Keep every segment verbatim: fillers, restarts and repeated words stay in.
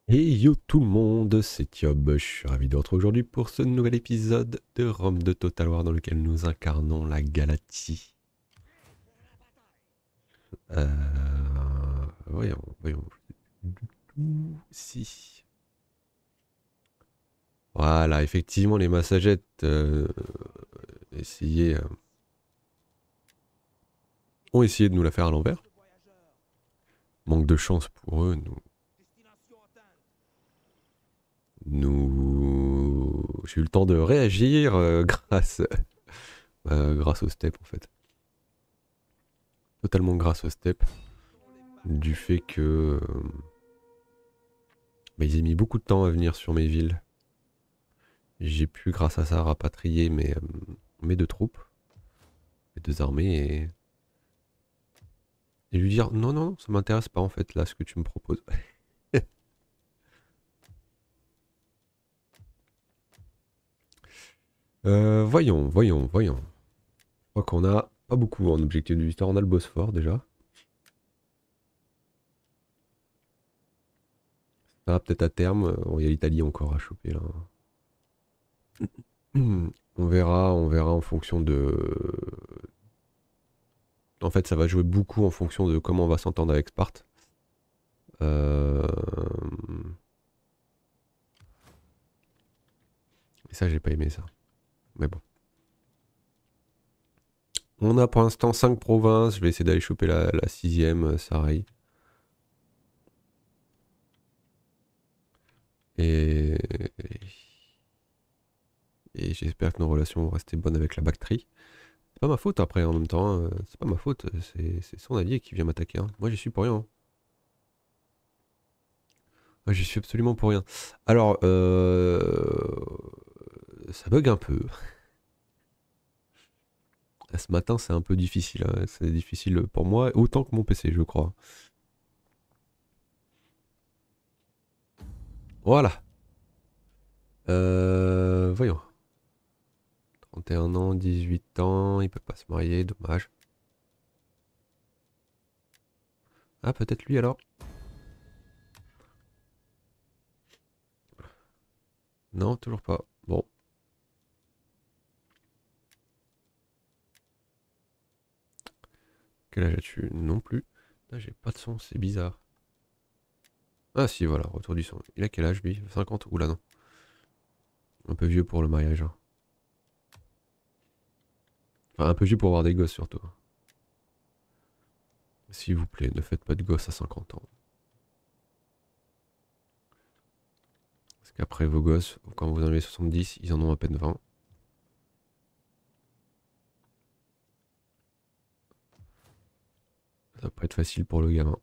Et yo tout le monde, c'est Tiob, je suis ravi de vous retrouver aujourd'hui pour ce nouvel épisode de Rome de Total War dans lequel nous incarnons la Galatie. Euh... Voyons, voyons. Si. Voilà, effectivement les massagettes euh, essayaient, euh, ont essayé de nous la faire à l'envers. Manque de chance pour eux, nous... nous... J'ai eu le temps de réagir euh, grâce, euh, grâce au step en fait. Totalement grâce au step. Du fait que... Euh, bah, ils ont mis beaucoup de temps à venir sur mes villes. J'ai pu, grâce à ça, rapatrier mes, euh, mes deux troupes, mes deux armées, et, et lui dire non, non, ça m'intéresse pas en fait, là, ce que tu me proposes. euh, voyons, voyons, voyons. Je crois qu'on a pas beaucoup en objectif de victoire. On a le Bosphore déjà. Ça va peut-être à terme. Bon, il y a l'Italie encore à choper là. On verra, on verra en fonction de. En fait, ça va jouer beaucoup en fonction de comment on va s'entendre avec Sparte. Euh... Et ça, j'ai pas aimé ça. Mais bon. On a pour l'instant cinq provinces. Je vais essayer d'aller choper la, la sixième, euh, Sarai. Et, et j'espère que nos relations vont rester bonnes avec la Bactrie. C'est pas ma faute après en même temps. hein. C'est pas ma faute. C'est c'est son allié qui vient m'attaquer. hein. Moi j'y suis pour rien. hein. Moi j'y suis absolument pour rien. Alors, euh, ça bug un peu. Ce matin c'est un peu difficile. hein. C'est difficile pour moi autant que mon P C, je crois. Voilà. Euh, voyons. trente et un ans, dix-huit ans, il peut pas se marier, dommage. Ah, peut-être lui alors. Non, toujours pas. Bon. Quel âge as-tu? Non plus. Ah, j'ai pas de son, c'est bizarre. Ah si, voilà, retour du son. Il a quel âge lui? cinquante? Oula non. Un peu vieux pour le mariage. hein. Enfin, un peu vieux pour avoir des gosses surtout. S'il vous plaît, ne faites pas de gosses à cinquante ans. Parce qu'après vos gosses, quand vous en avez soixante-dix, ils en ont à peine vingt. Ça va pas être facile pour le gamin.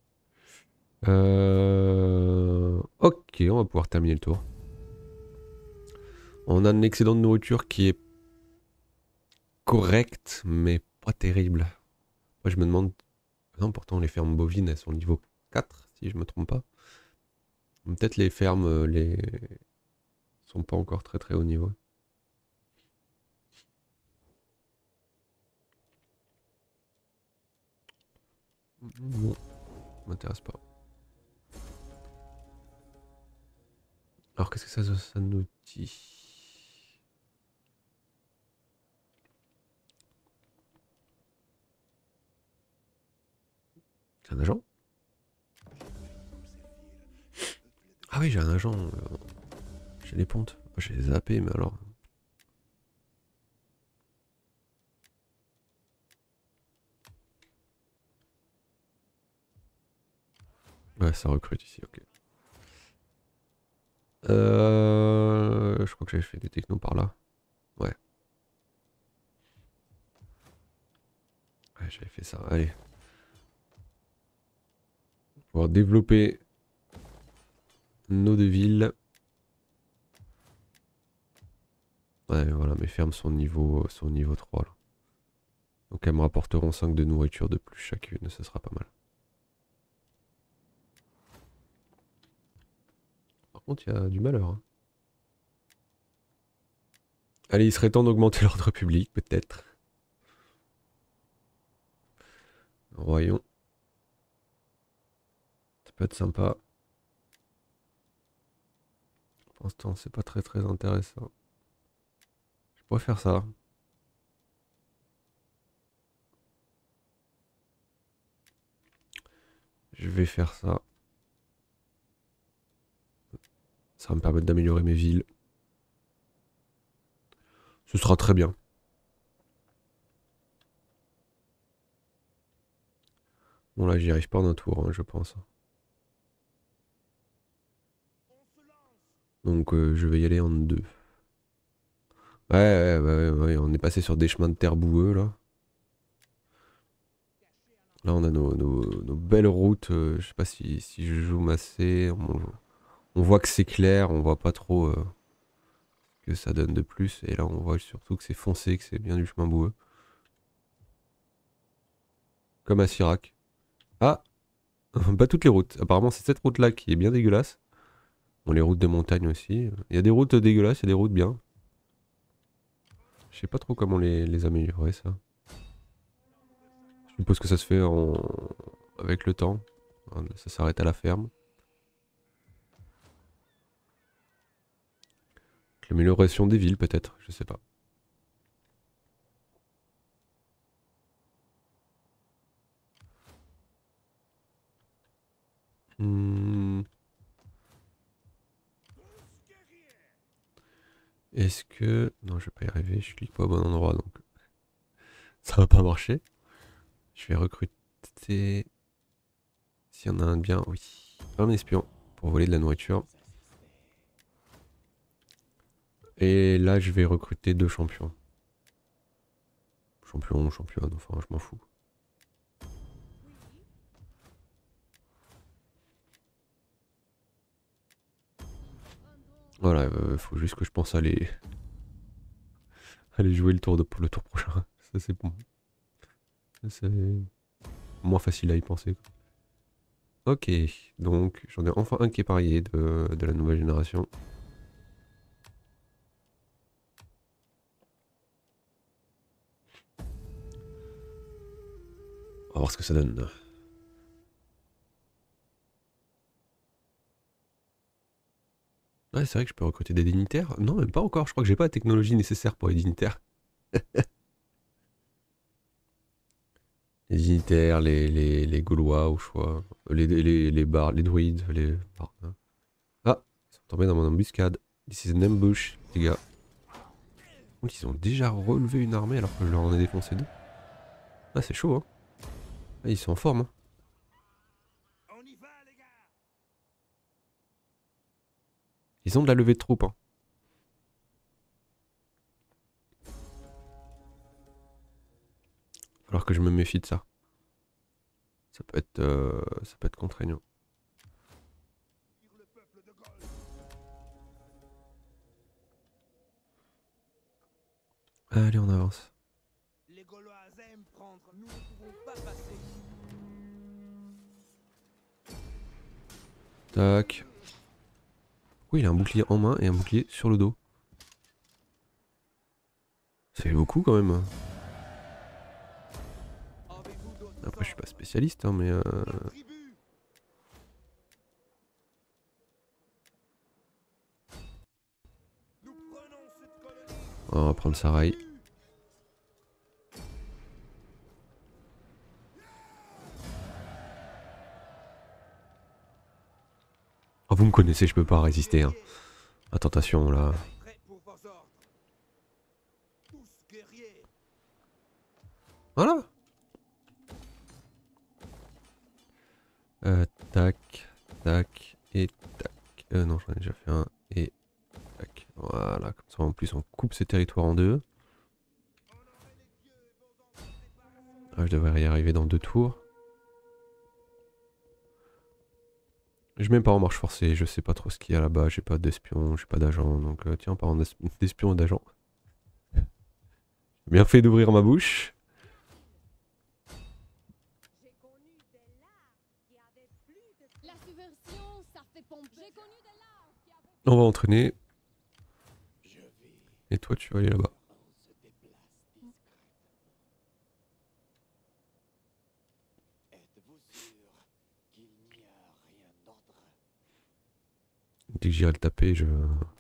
Euh... Ok, on va pouvoir terminer le tour. On a un excédent de nourriture qui est correct, mais pas terrible. Moi, je me demande... Non, pourtant, les fermes bovines, elles sont niveau quatre, si je me trompe pas. Peut-être les fermes, euh, les... sont pas encore très très haut niveau. Bon, m'intéresse pas. Alors, qu'est-ce que ça, ça nous dit? C'est un agent? Ah oui, j'ai un agent. euh, J'ai les pontes. Moi, j'ai zappé, mais alors. Ouais, ça recrute ici, ok. Euh... Je crois que j'avais fait des technos par là. Ouais. Ouais, j'avais fait ça. Allez. On va pouvoir développer nos deux villes. Ouais, voilà, mes fermes sont niveau, sont niveau trois là. Donc elles me rapporteront cinq de nourriture de plus chacune, ça sera pas mal. Par contre, il y a du malheur. hein. Allez, il serait temps d'augmenter l'ordre public, peut-être. Voyons. Ça peut être sympa. Pour l'instant, c'est pas très très intéressant. Je pourrais faire ça. Je vais faire ça. Ça va me permettre d'améliorer mes villes. Ce sera très bien. Bon là, j'y arrive pas en un tour, hein, je pense. Donc euh, je vais y aller en deux. Ouais, ouais, ouais, ouais, on est passé sur des chemins de terre boueux là. Là, on a nos, nos- nos belles routes. euh, je sais pas si, si je joue assez. On, on voit que c'est clair, on voit pas trop euh, que ça donne de plus. Et là, on voit surtout que c'est foncé, que c'est bien du chemin boueux. Comme à Sirac. Ah, pas toutes les routes. Apparemment, c'est cette route-là qui est bien dégueulasse. Bon, les routes de montagne aussi. Il y a des routes dégueulasses, il y a des routes bien. Je sais pas trop comment les, les améliorer, ça. Je suppose que ça se fait en... avec le temps. Ça s'arrête à la ferme. L'amélioration des villes, peut-être, je sais pas. Hmm. Est-ce que... Non, je vais pas y arriver, je clique pas au bon endroit, donc ça va pas marcher. Je vais recruter... S'il y en a un de bien, oui. Un espion, pour voler de la nourriture. Et là, je vais recruter deux champions. Champion, championne, enfin, je m'en fous. Voilà, euh, faut juste que je pense à aller, aller jouer le tour de, pour le tour prochain. Ça, c'est bon. C'est moins facile à y penser. Ok, donc j'en ai enfin un qui est parié de, de la nouvelle génération. On va voir ce que ça donne. Ouais, c'est vrai que je peux recruter des dignitaires. Non, même pas encore. Je crois que j'ai pas la technologie nécessaire pour les dignitaires. Les dignitaires, les, les, les Gaulois au choix. Les, les, les bars, les druides, les bards. Ah, ils sont tombés dans mon embuscade. This is an ambush, les gars. Donc, ils ont déjà relevé une armée alors que je leur en ai défoncé deux. Ah, c'est chaud, hein. Ah, ils sont en forme, hein. Ils ont de la levée de troupes, hein. Alors que je me méfie de ça. Ça peut être, euh, ça peut être contraignant. Allez, on avance. Les Gaulois aiment prendre, nous ne pouvons pas passer. Tac. Oui, il a un bouclier en main et un bouclier sur le dos. Ça fait beaucoup quand même. Après, je suis pas spécialiste, hein, mais... Euh... On va prendre Sarai. Oh, vous me connaissez, je peux pas résister. Hein. La tentation, là. Voilà. Euh, tac, tac, et tac. Euh, non, j'en ai déjà fait un, et tac. Voilà, comme ça, en plus, on coupe ces territoires en deux. Ah, je devrais y arriver dans deux tours. Je mets pas en marche forcée, je sais pas trop ce qu'il y a là-bas, j'ai pas d'espion, j'ai pas d'agent, donc euh, tiens, par d'espion et d'agent. Bien fait d'ouvrir ma bouche. On va entraîner. Et toi, tu vas aller là-bas. Dès que j'irai le taper, je...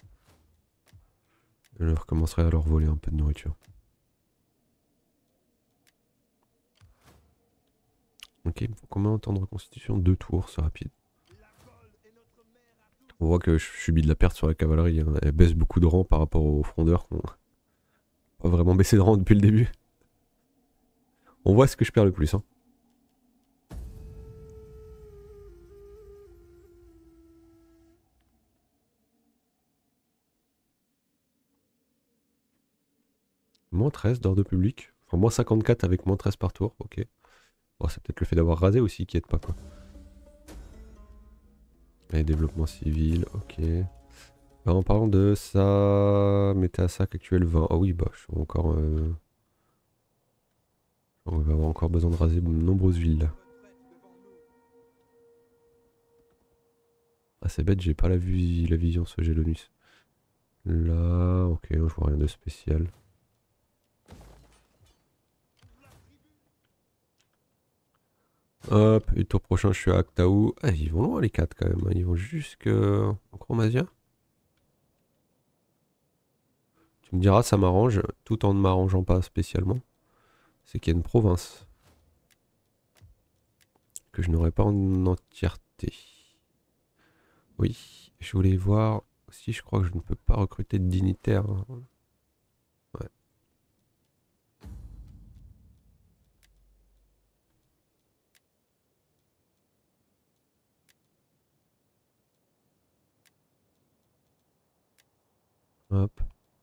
je recommencerai à leur voler un peu de nourriture. Ok, il me faut combien de temps de reconstitution? Deux tours, c'est rapide. On voit que je subis de la perte sur la cavalerie, hein. Elle baisse beaucoup de rang par rapport aux frondeurs qui ont pas vraiment baissé de rang depuis le début. On voit ce que je perds le plus, hein. Moins treize d'ordre public. Enfin, moins cinquante-quatre avec moins treize par tour, ok. Bon, c'est peut-être le fait d'avoir rasé aussi qui aide pas, quoi. Et développement civil, ok. Alors, en parlant de ça, mettez à sac actuel vingt. Ah oui, bah, je suis encore... Euh... On va avoir encore besoin de raser de nombreuses villes. Ah, c'est bête, j'ai pas la, vue, la vision ce Gelonus. Là, ok, je vois rien de spécial. Hop, et le tour prochain, je suis à Aktaou. Ah, ils vont loin les quatre quand même, hein. Ils vont jusque en Chromasia. Tu me diras, ça m'arrange, tout en ne m'arrangeant pas spécialement. C'est qu'il y a une province que je n'aurais pas en entièreté. Oui, je voulais voir aussi, je crois que je ne peux pas recruter de dignitaires. Ouais. Hop.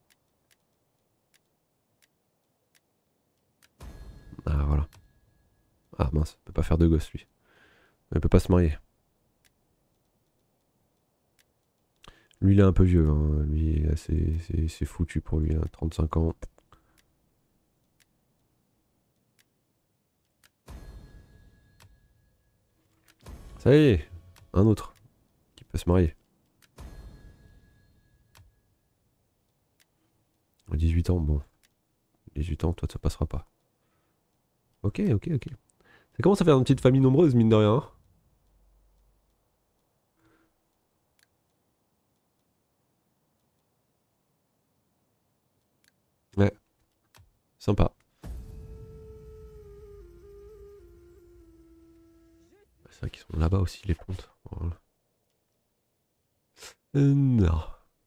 Ah voilà. Ah mince, il peut pas faire de gosse lui. Il peut pas se marier. Lui il est un peu vieux, hein. Lui c'est foutu pour lui, hein. trente-cinq ans. Ça y est, un autre qui peut se marier. dix-huit ans, bon. dix-huit ans, toi ça passera pas. Ok, ok, ok. Ça commence à faire une petite famille nombreuse, mine de rien, hein. Ouais. Sympa. C'est vrai qu'ils sont là-bas aussi, les pontes. Voilà. Euh, non.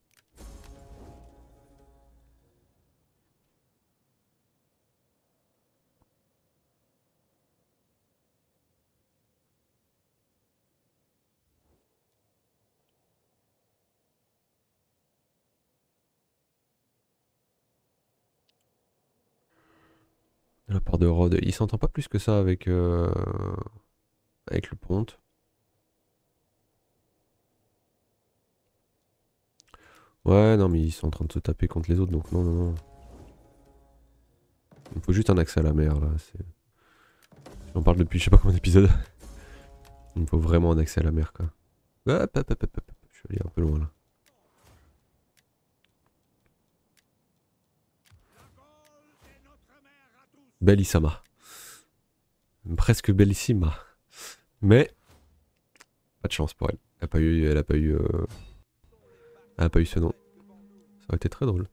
De la part de Rod, il s'entend pas plus que ça avec, euh, avec le ponte. Ouais, non, mais ils sont en train de se taper contre les autres, donc non, non, non. Il me faut juste un accès à la mer, là. J'en parle depuis je sais pas combien d'épisodes. Il me faut vraiment un accès à la mer, quoi. Hop, hop, hop, hop, hop. Je suis allé un peu loin, là. Bellissima. Presque bellissima. Mais, pas de chance pour elle. Elle a pas eu, elle a pas eu, euh, elle a pas eu ce nom. Ça aurait été très drôle.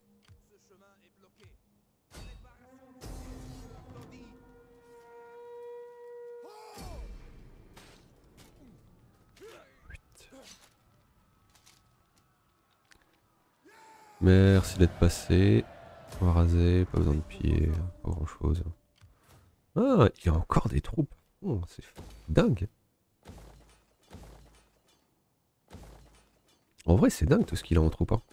Merci d'être passé. On va raser, pas besoin de piller, pas grand chose. Ah, il y a encore des troupes. Oh, c'est dingue. En vrai, c'est dingue tout ce qu'il a en troupe, hein.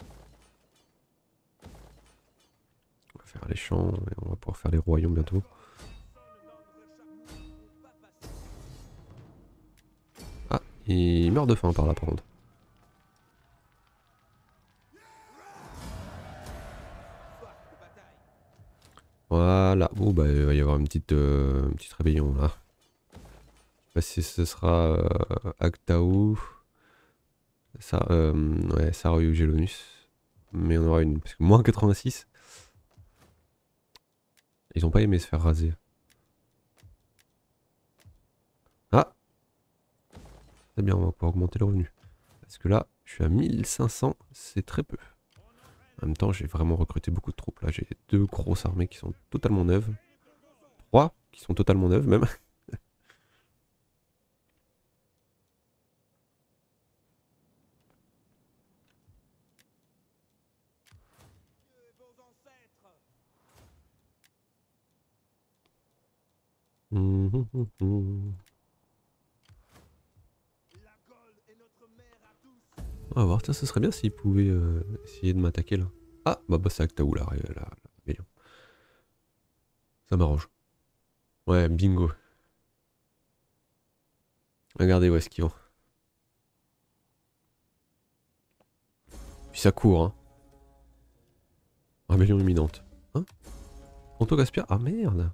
On va faire les champs et on va pouvoir faire les royaumes bientôt. Ah, il meurt de faim par là par contre. Voilà. Bon, bah, il va y avoir une petite, euh, une petite rébellion là. Je sais pas si ce sera euh, Aktaou. Ça, euh, ouais, Saroyu Gelonus. Mais on aura une. Parce que moins quatre-vingt-six. Ils ont pas aimé se faire raser. Ah! C'est bien, on va pouvoir augmenter le revenu. Parce que là, Je suis à mille cinq cents, c'est très peu. En même temps, j'ai vraiment recruté beaucoup de troupes là. J'ai deux grosses armées qui sont totalement neuves. Trois qui sont totalement neuves même. Hum, hum, hum. On va voir, tiens, ce serait bien s'ils pouvaient euh, essayer de m'attaquer là. Ah, bah, bah c'est Aktaou là, la, la rébellion. Ça m'arrange. Ouais, bingo. Regardez où est-ce qu'ils vont. Puis ça court, hein. Rébellion imminente. Hein Ponto Caspia. Ah merde.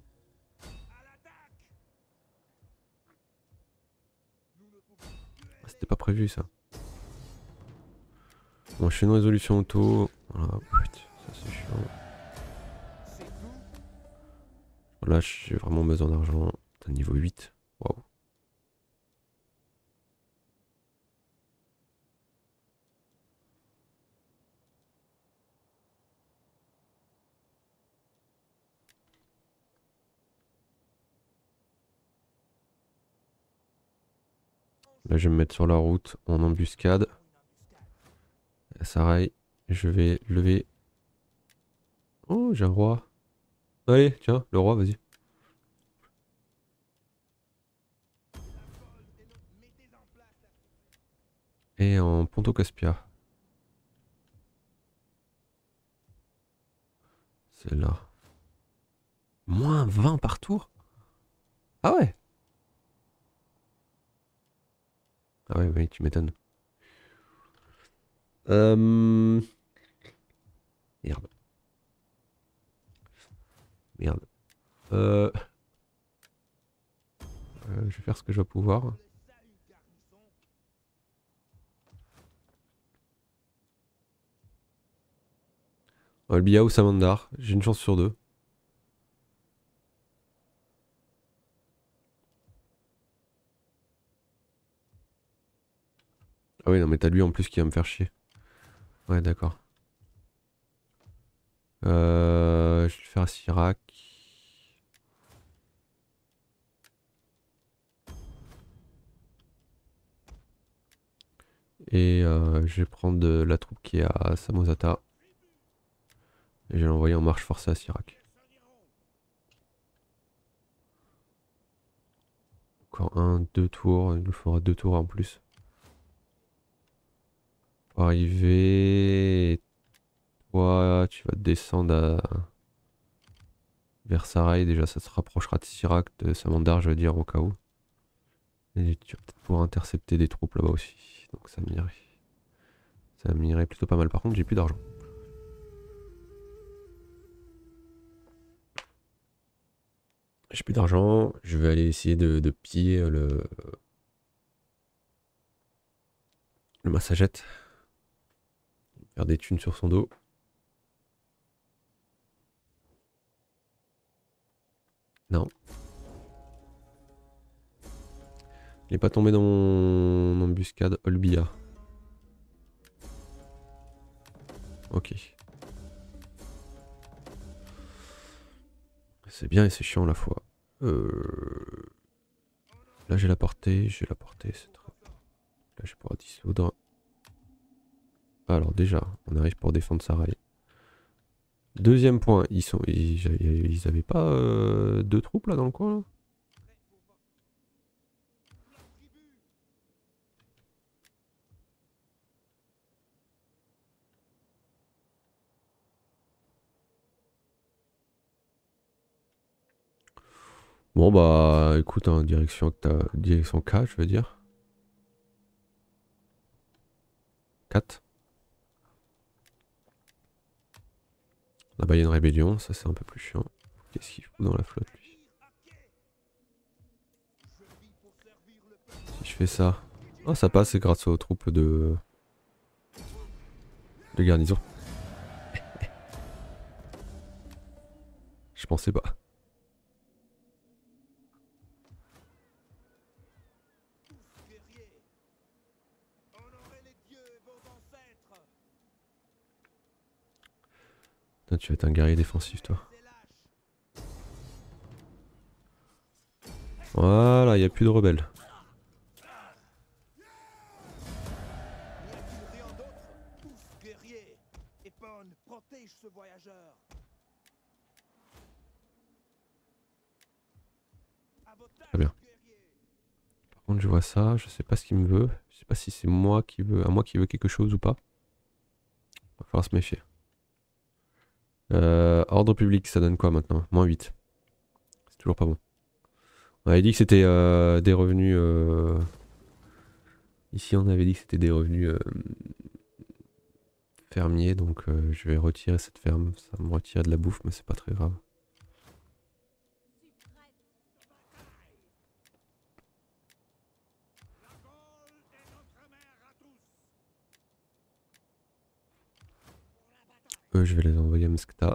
Ah, c'était pas prévu ça. Bon, je fais une résolution auto. Voilà, putain, ça c'est chiant. Là, j'ai vraiment besoin d'argent. T'as niveau huit. Waouh. Là, je vais me mettre sur la route en embuscade. Sarai, je vais lever. Oh, j'ai un roi. Allez, tiens, le roi, vas-y. Et en Ponto Caspia. C'est là. Moins vingt par tour? Ah ouais. Ah ouais, oui, tu m'étonnes. Euh... Merde. Merde. Euh... euh, je vais faire ce que je vais pouvoir. Olbia ou Samandar, j'ai une chance sur deux. Ah oui, non mais t'as lui en plus qui va me faire chier. Ouais, d'accord. Euh... Je vais le faire à Sirac. Et euh, je vais prendre de la troupe qui est à Samosata. Et je vais l'envoyer en marche forcée à Sirac. Encore un, deux tours, il nous faudra deux tours en plus. Pour arriver, toi tu vas descendre à... vers Sarai, déjà ça se rapprochera de Sirac, de Samandar je veux dire au cas où. Et tu vas peut-être pouvoir intercepter des troupes là-bas aussi, donc ça m'irait. Ça m'irait plutôt pas mal, par contre j'ai plus d'argent. J'ai plus d'argent, je vais aller essayer de, de piller le... le massagette. Faire des thunes sur son dos. Non. Il n'est pas tombé dans mon embuscade Olbia. Ok. C'est bien et c'est chiant à la fois. Euh... Là j'ai la portée, j'ai la portée, c'est très... Là je vais pouvoir dissoudre. Alors déjà, on arrive pour défendre Sarai. Deuxième point, ils sont, ils, ils avaient pas euh, deux troupes là dans le coin là. Bon bah écoute, hein, direction, direction K je veux dire. quatre. Là-bas il y a une rébellion, ça c'est un peu plus chiant. Qu'est-ce qu'il fout dans la flotte lui? Si je fais ça... Oh ça passe, c'est grâce aux troupes de... de garnison. Je pensais pas. Putain, tu vas être un guerrier défensif, toi. Voilà, il n'y a plus de rebelles. Très bien. Par contre, je vois ça, je sais pas ce qu'il me veut. Je sais pas si c'est moi qui veux, à moi qui veut quelque chose ou pas. Va falloir se méfier. Euh, ordre public, ça donne quoi maintenant? Moins huit. C'est toujours pas bon. On avait dit que c'était euh, des revenus... Euh... Ici, on avait dit que c'était des revenus euh, fermiers, donc euh, je vais retirer cette ferme. Ça va me retirer de la bouffe, mais c'est pas très grave. Eux, je vais les envoyer à Mskta.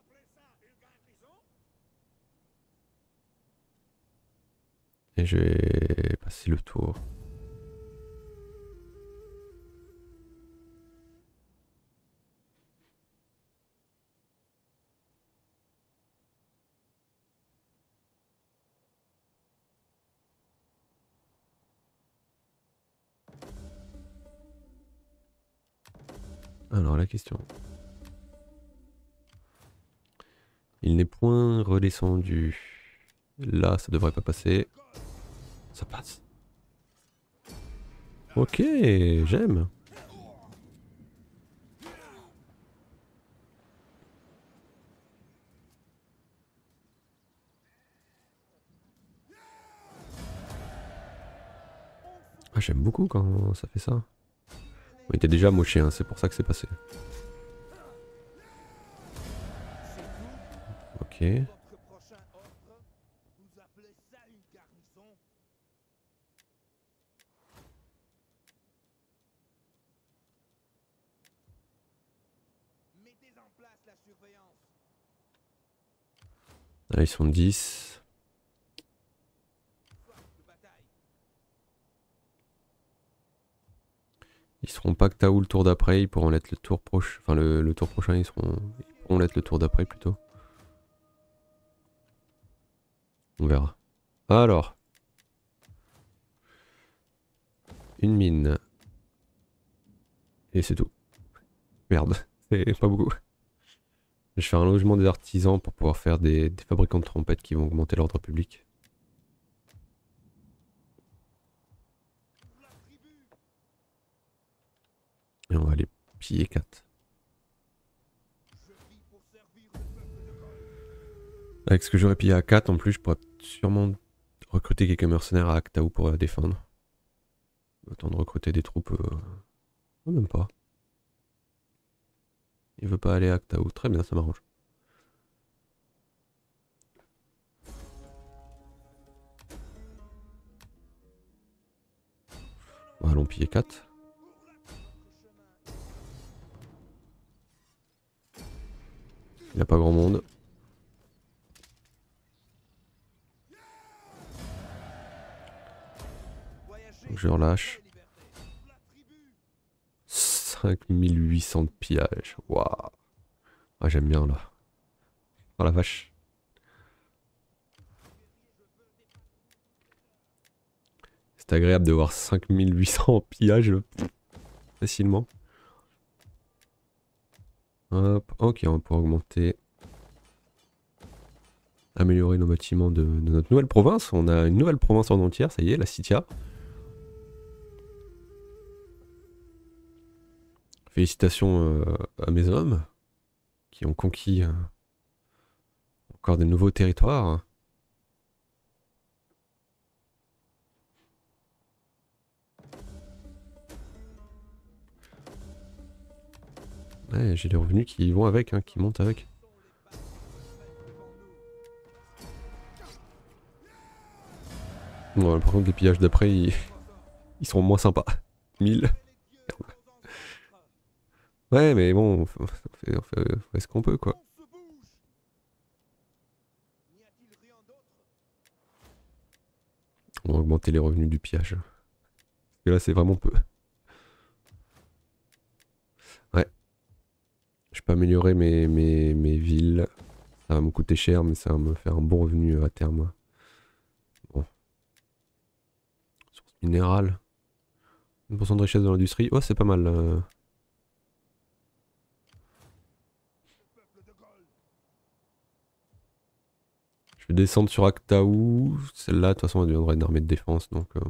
Et je vais passer le tour. Alors la question. Il n'est point redescendu. Là, ça devrait pas passer. Ça passe. Ok, j'aime. Ah, j'aime beaucoup quand ça fait ça. Il était déjà moché, hein, c'est pour ça que c'est passé. Ok. Là, ils sont dix. Ils seront pas que Taou le tour d'après, ils pourront l'être le tour prochain. Enfin, le, le tour prochain, ils seront. Ils pourront l'être le tour d'après plutôt. On verra. Alors. Une mine. Et c'est tout. Merde, c'est pas beaucoup. Je vais faire un logement des artisans pour pouvoir faire des, des fabricants de trompettes qui vont augmenter l'ordre public. Et on va aller piller quatre. Avec ce que j'aurais pillé à quatre, en plus, je pourrais sûrement recruter quelques mercenaires à Aktaou pour la défendre. Autant de recruter des troupes... Euh... Non, même pas. Il veut pas aller à Aktaou. Très bien, ça m'arrange. Bon, allons piller quatre. Il n'y a pas grand monde. Donc je relâche. cinq mille huit cents de pillage. Waouh. Ah, j'aime bien là. Oh la vache. C'est agréable de voir cinq mille huit cents en pillage facilement. Hop, ok, on va pouvoir augmenter. Améliorer nos bâtiments de, de notre nouvelle province. On a une nouvelle province en entière, ça y est, la Scythia. Félicitations euh, à mes hommes qui ont conquis euh, encore des nouveaux territoires. Ouais, j'ai les revenus qui vont avec, hein, qui montent avec. Bon, par contre, les pillages d'après, ils... ils seront moins sympas. mille. Ouais, mais bon, on fait, on fait, on fait, on fait ce qu'on peut, quoi. On va augmenter les revenus du pillage. Parce que là, c'est vraiment peu. Ouais. Je je peux améliorer mes, mes, mes villes. Ça va me coûter cher, mais ça va me faire un bon revenu à terme. Bon. Source minérale. un pour cent de richesse dans l'industrie. Oh, c'est pas mal. Euh... Je vais descendre sur Aktaou. Celle-là, de toute façon, elle deviendra une armée de défense. Donc, euh...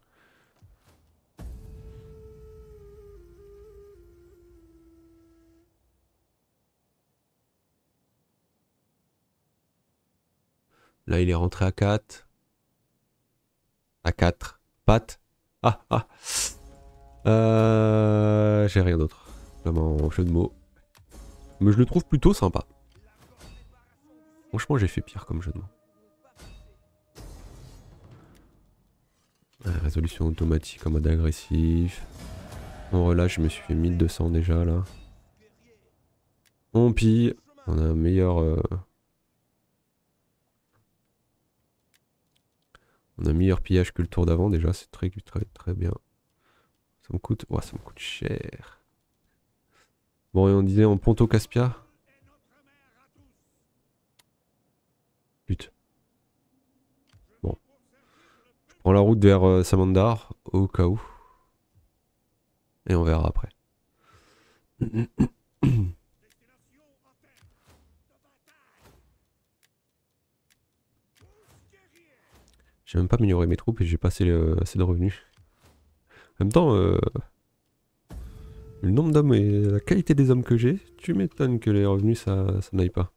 là, il est rentré à quatre. À quatre. Pat. Ah, ah. Euh... J'ai rien d'autre. Vraiment, jeu de mots. Mais je le trouve plutôt sympa. Franchement, j'ai fait pire comme jeu de mots. Euh, résolution automatique en mode agressif. On relâche, je me suis fait mille deux cents déjà là. On pille. On a un meilleur... Euh... On a un meilleur pillage que le tour d'avant déjà, c'est très très très bien. Ça me coûte... Ouais, ça me coûte cher. Bon, et on disait en Ponto Caspia. Putain. Bon. Je prends la route vers euh, Samandar, au cas où. Et on verra après. J'ai même pas amélioré mes troupes et j'ai pas assez, euh, assez de revenus. En même temps, euh, le nombre d'hommes et la qualité des hommes que j'ai, tu m'étonnes que les revenus ça, ça n'aille pas.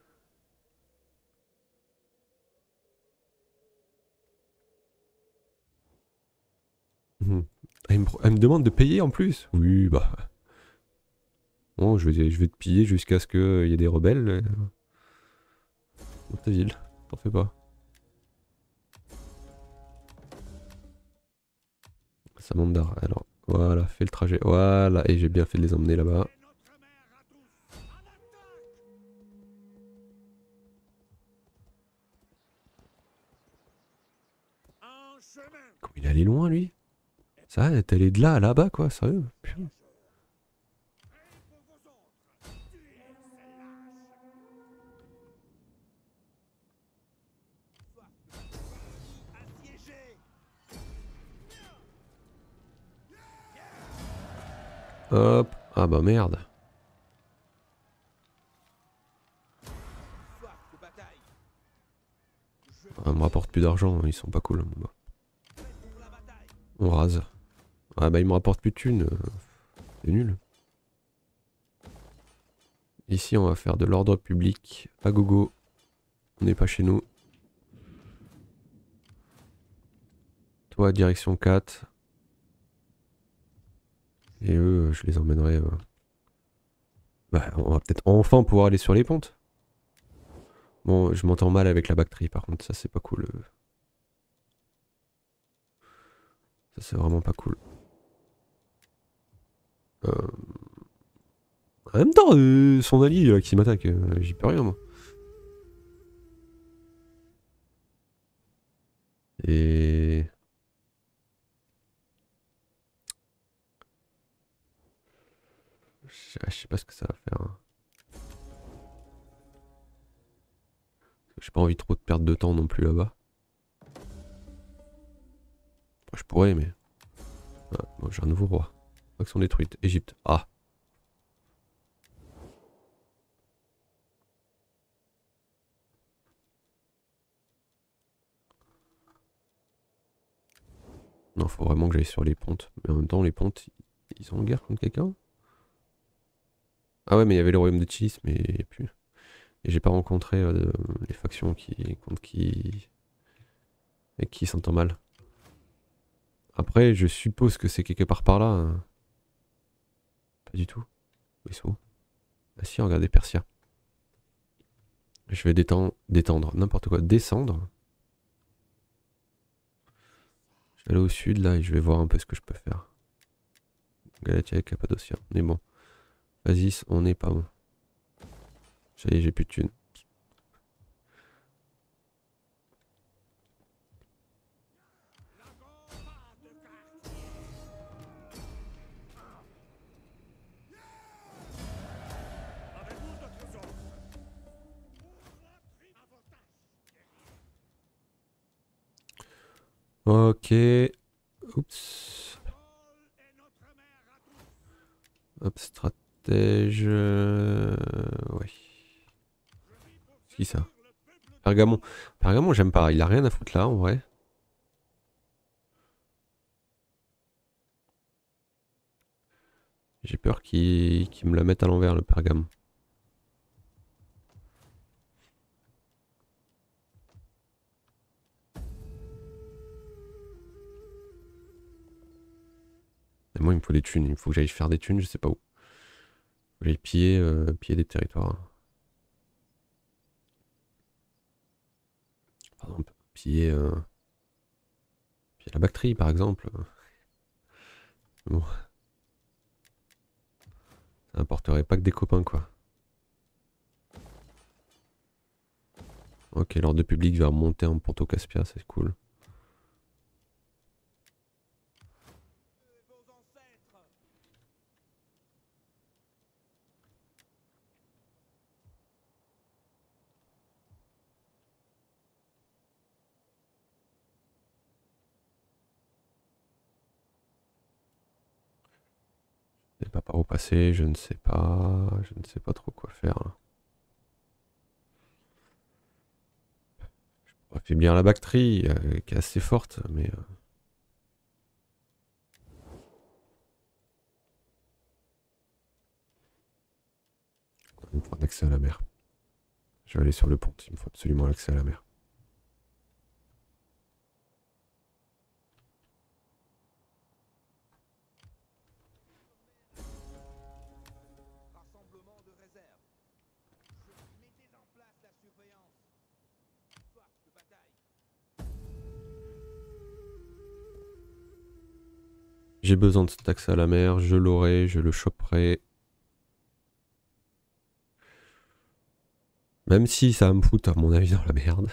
Mhm. Elle me, elle me demande de payer en plus. Oui, bah. Bon, je vais, je vais te piller jusqu'à ce qu'il y ait des rebelles. euh, Dans ta ville. T'en fais pas. Samandar, alors. Voilà, fais le trajet. Voilà, et j'ai bien fait de les emmener là-bas. Comment il est allé loin, lui? Ça, t'es allé de là à là-bas, quoi, sérieux? Putain. Hop. Ah bah merde. Ah, on me rapporte plus d'argent, ils sont pas cool. Bon, bah. On rase. Ah bah il me rapporte plus de thunes. euh, C'est nul. Ici on va faire de l'ordre public à gogo. On n'est pas chez nous. Toi direction quatre. Et eux je les emmènerai. Euh... Bah on va peut-être enfin pouvoir aller sur les pontes. Bon je m'entends mal avec la bactérie par contre, ça c'est pas cool. Ça c'est vraiment pas cool. Euh... En même temps, euh, son allié là, qui m'attaque, euh, j'y peux rien moi. Et... Je sais pas ce que ça va faire. Hein. J'ai pas envie trop de perdre de temps non plus là-bas. Enfin, je pourrais, mais... Ah, bon, j'ai un nouveau roi. Faction détruite. Égypte. Ah. Non, faut vraiment que j'aille sur les pontes. Mais en même temps, les pontes, ils sont en guerre contre quelqu'un? Ah ouais, mais il y avait le royaume de Chilis, mais il y a plus. Et j'ai pas rencontré euh, les factions qui contre qui... et qui s'entendent mal. Après, je suppose que c'est quelque part par là. Hein. Pas du tout. Ils sont où? Ah si, regardez Persia. Je vais détendre, détendre, n'importe quoi. Descendre. Je vais aller au sud là et je vais voir un peu ce que je peux faire. Galatia et Cappadocia. On est bon. Vas-y, on n'est pas bon. Ça y est, j'ai plus de thunes. Ok. Oups. Hop, stratège. euh, Ouais. C'est qui ça? Pergamon. Pergamon, j'aime pas. Il a rien à foutre là, en vrai. J'ai peur qu'il qu'il me la mette à l'envers, le Pergamon. Et moi, il me faut des thunes. Il faut que j'aille faire des thunes, je sais pas où. Faut que j'aille piller, euh, piller des territoires. Par exemple, piller, euh, piller la Bactrie, par exemple. Bon, ça n'apporterait pas que des copains, quoi. Ok, l'ordre public va remonter en Ponto Caspia, c'est cool. Je ne sais pas par où passer, je ne sais pas. Je ne sais pas trop quoi faire. Là. On va affaiblir la Bactrie, euh, qui est assez forte, mais. Euh... Il me faut un accès à la mer. Je vais aller sur le pont, il me faut absolument l'accès à la mer. J'ai besoin de cet accès à la mer, je l'aurai, je le choperai. Même si ça va me foutre, à mon avis, dans la merde.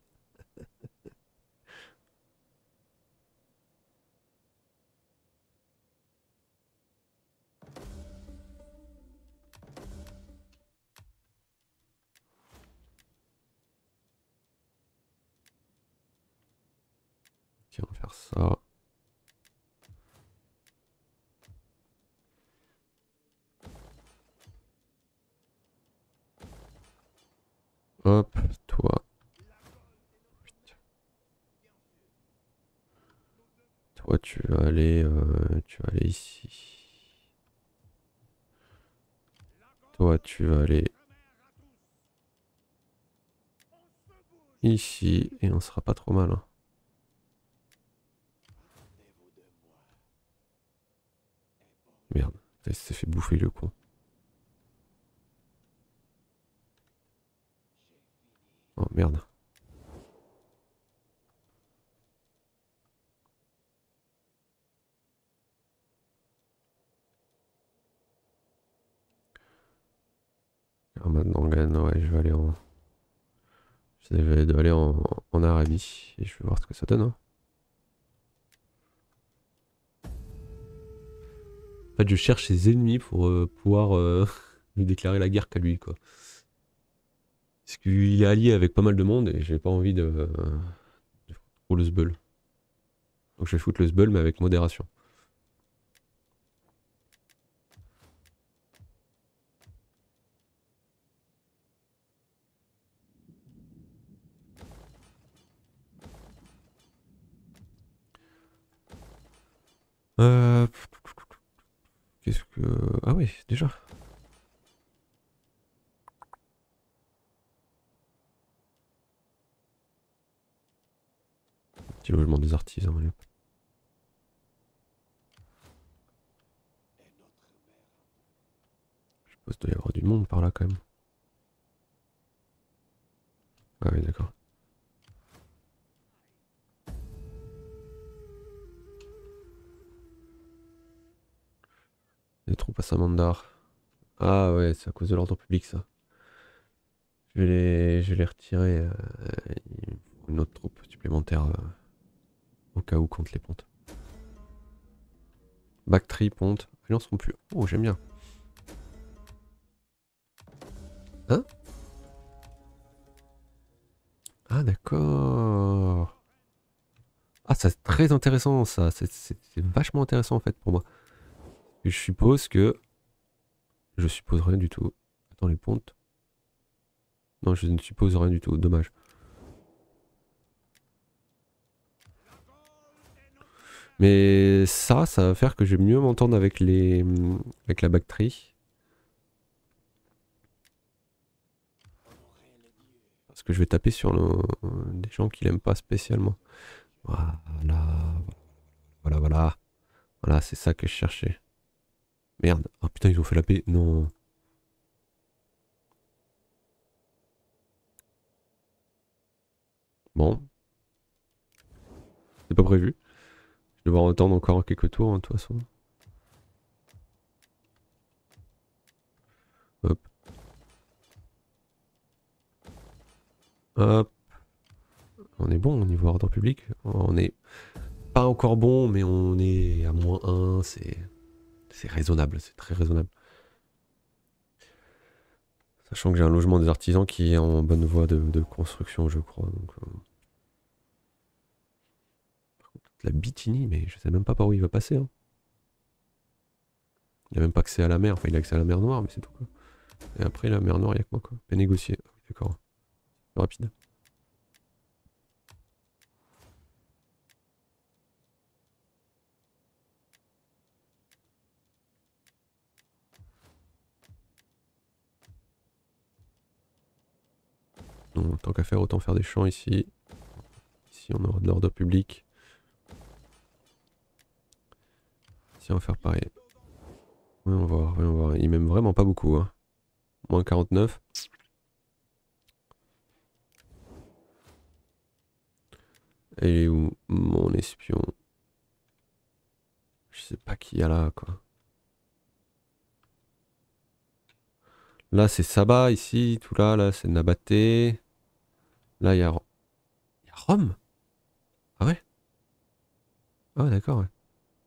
Ok, on va faire ça. Hop, toi. Toi, tu vas aller, euh, tu vas aller ici. Toi, tu vas aller ici et on sera pas trop mal. Hein. Merde, il s'est fait bouffer le con. Oh merde. Ah, maintenant, Gann, ouais, je vais aller en. Je vais aller en, en Arabie et je vais voir ce que ça donne. Hein. En fait, je cherche ses ennemis pour euh, pouvoir euh, lui déclarer la guerre qu'à lui, quoi. Parce qu'il est allié avec pas mal de monde et j'ai pas envie de, euh, de foutre trop le sbeul. Donc je vais foutre le sbeul mais avec modération. Euh... Qu'est-ce que... Ah oui, déjà. Petit logement des artisans. Allez. Je suppose qu'il doit y avoir du monde par là quand même. Ah oui, d'accord. Des troupes à Samandar. Ah ouais, c'est à cause de l'ordre public ça. Je vais les, je vais les retirer. Euh, une autre troupe supplémentaire euh, au cas où contre les pontes. Bactrie, ponte. Alliance rompue. Oh, j'aime bien. Hein? Ah d'accord. Ah, ça c'est très intéressant ça. C'est c'est- c'est vachement intéressant en fait pour moi. Je suppose que... Je suppose rien du tout. Attends, les pontes. Non, je ne suppose rien du tout. Dommage. Mais ça, ça va faire que je vais mieux m'entendre avec les... avec la bactérie. Parce que je vais taper sur le... des gens qui l'aiment pas spécialement. Voilà. Voilà, voilà. Voilà, c'est ça que je cherchais. Merde. Oh putain, ils ont fait la paix. Non. Bon, c'est pas prévu. Je vais devoir attendre encore quelques tours, hein, de toute façon. Hop. Hop. On est bon au niveau ordre public. On est pas encore bon, mais on est à moins un. C'est c'est raisonnable. C'est très raisonnable. Sachant que j'ai un logement des artisans qui est en bonne voie de, de construction, je crois. Donc, euh... La Bitini, mais je sais même pas par où il va passer. Hein. Il a même pas accès à la mer. Enfin, il a accès à la mer Noire, mais c'est tout. Quoi. Et après, la mer Noire, il y a que moi. Quoi. Pas négocier. Ah oui, d'accord. Rapide. Donc, tant qu'à faire, autant faire des champs ici. Ici, on aura de l'ordre public. Ici, on va faire pareil. Voyons voir, voyons voir. Il m'aime vraiment pas beaucoup. Hein. Moins quarante-neuf. Et il est où mon espion? Je sais pas qui y a là, quoi. Là, c'est Saba, ici, tout là, là, c'est Nabaté. Là, il y a... Il y a Rome? Ah ouais? Ah ouais, d'accord, ouais.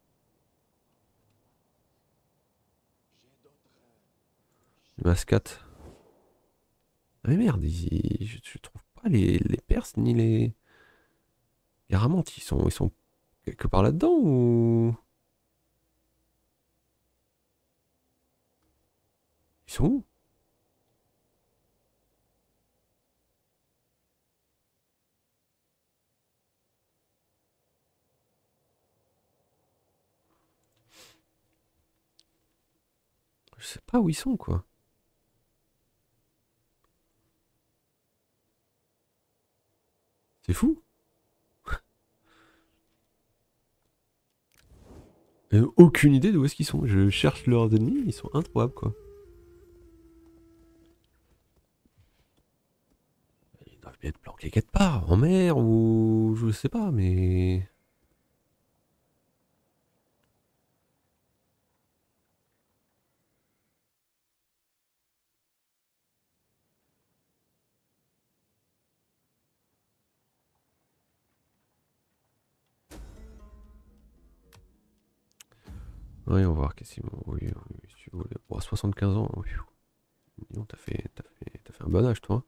Mascate. Ah mais merde, ils- je, je trouve pas les, les Perses ni les... Les Ramantes, ils sont, ils sont quelque part là-dedans ou... Ils sont où? Je sais pas où ils sont, quoi. C'est fou. J'ai aucune idée d'où est-ce qu'ils sont. Je cherche leurs ennemis, ils sont introuvables, quoi. Ils doivent bien être planqués quelque part, en mer ou... Je sais pas, mais... Voyons voir, qu'est-ce qu'ils m'ont... Oui, oui, si tu voulais. Oh, soixante-quinze ans, oui. Dis donc, t'as fait, t'as fait, t'as fait un bon âge, toi.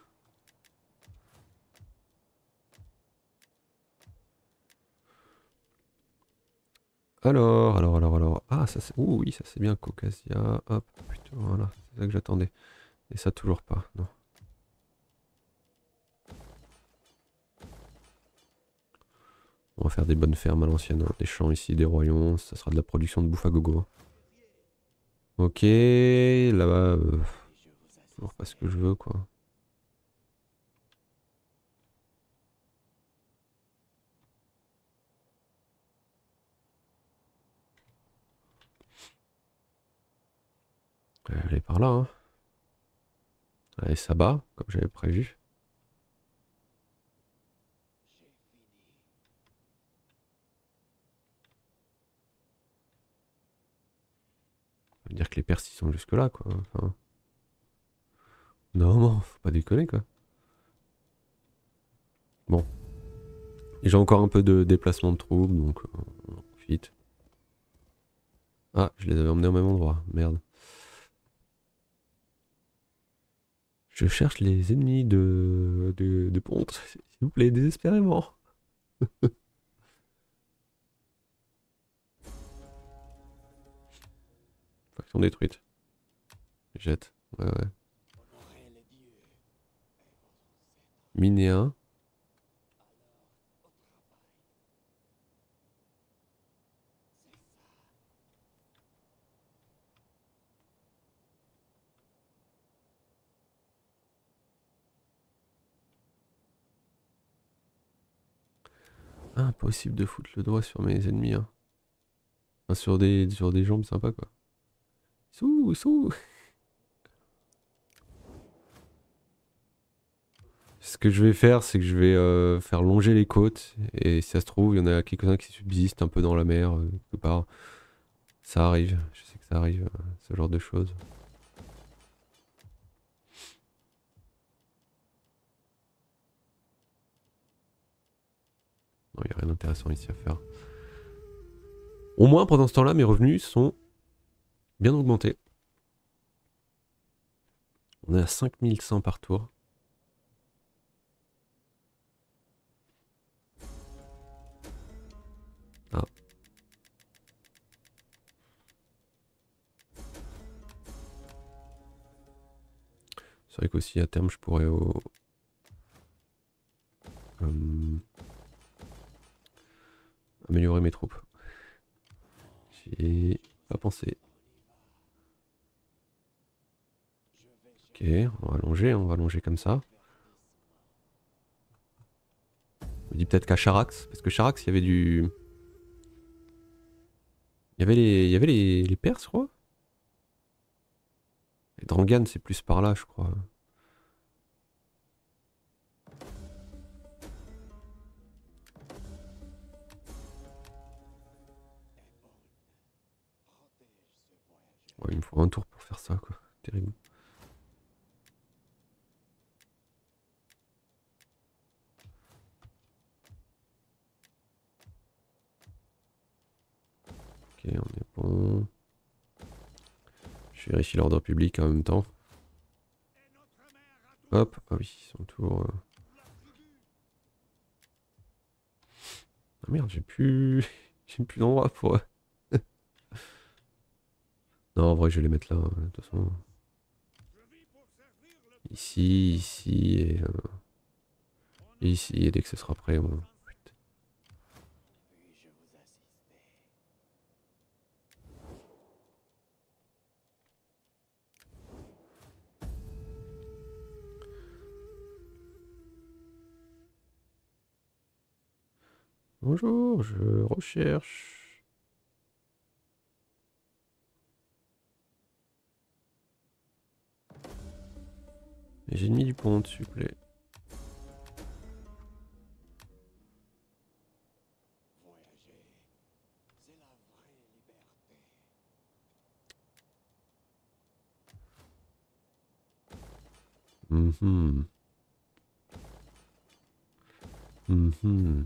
Alors, alors, alors, alors. Ah, ça c'est... Ouh, oui, ça c'est bien, Caucasia. Hop, putain, voilà, c'est ça que j'attendais. Et ça, toujours pas, non. On va faire des bonnes fermes à l'ancienne, hein. Des champs ici, des royaumes, ça sera de la production de bouffe à gogo. Ok, là-bas, euh, toujours pas ce que je veux, quoi. Euh, Aller par là, hein. Allez, ça bat, comme j'avais prévu. Ça veut dire que les Perses, ils sont jusque là, quoi. Enfin... Non, non, faut pas déconner, quoi. Bon. Et j'ai encore un peu de déplacement de troupes, donc euh, on en profite. Ah, je les avais emmenés au même endroit, merde. Je cherche les ennemis de, de, de Ponte, s'il vous plaît, désespérément. Construction détruite. Jette. Ouais, ouais. Miné un. Impossible de foutre le doigt sur mes ennemis. Hein. Enfin, sur des, sur des jambes sympas quoi. Sous, sous. Ce que je vais faire, c'est que je vais euh, faire longer les côtes. Et si ça se trouve, il y en a quelques-uns qui subsistent un peu dans la mer, euh, quelque part. Ça arrive, je sais que ça arrive, euh, ce genre de choses. Non, il n'y a rien d'intéressant ici à faire. Au moins, pendant ce temps-là, mes revenus sont bien augmentés. On est à cinq mille cent par tour. Ah. C'est vrai qu'aussi à terme je pourrais au... euh, améliorer mes troupes. J'y ai pas pensé. Ok, on va allonger, on va allonger comme ça. On dit peut-être qu'à Charax, parce que Charax il y avait du... Il y avait les, il y avait les, les Perses, je crois. Et Drangan c'est plus par là, je crois. Ouais, il me faut un tour pour faire ça, quoi. Terrible. Ok, on est bon. Je vérifie l'ordre public en même temps. Hop, ah oui, ils sont toujours... Euh... Ah merde, j'ai plus... j'ai plus d'endroit pour... Non, en vrai, je vais les mettre là, hein, de toute façon. Ici, ici, et, euh... et ici, et dès que ce sera prêt, on... Bonjour, je recherche... J'ai mis du pont, s'il vous plaît. Mhm. Mhm.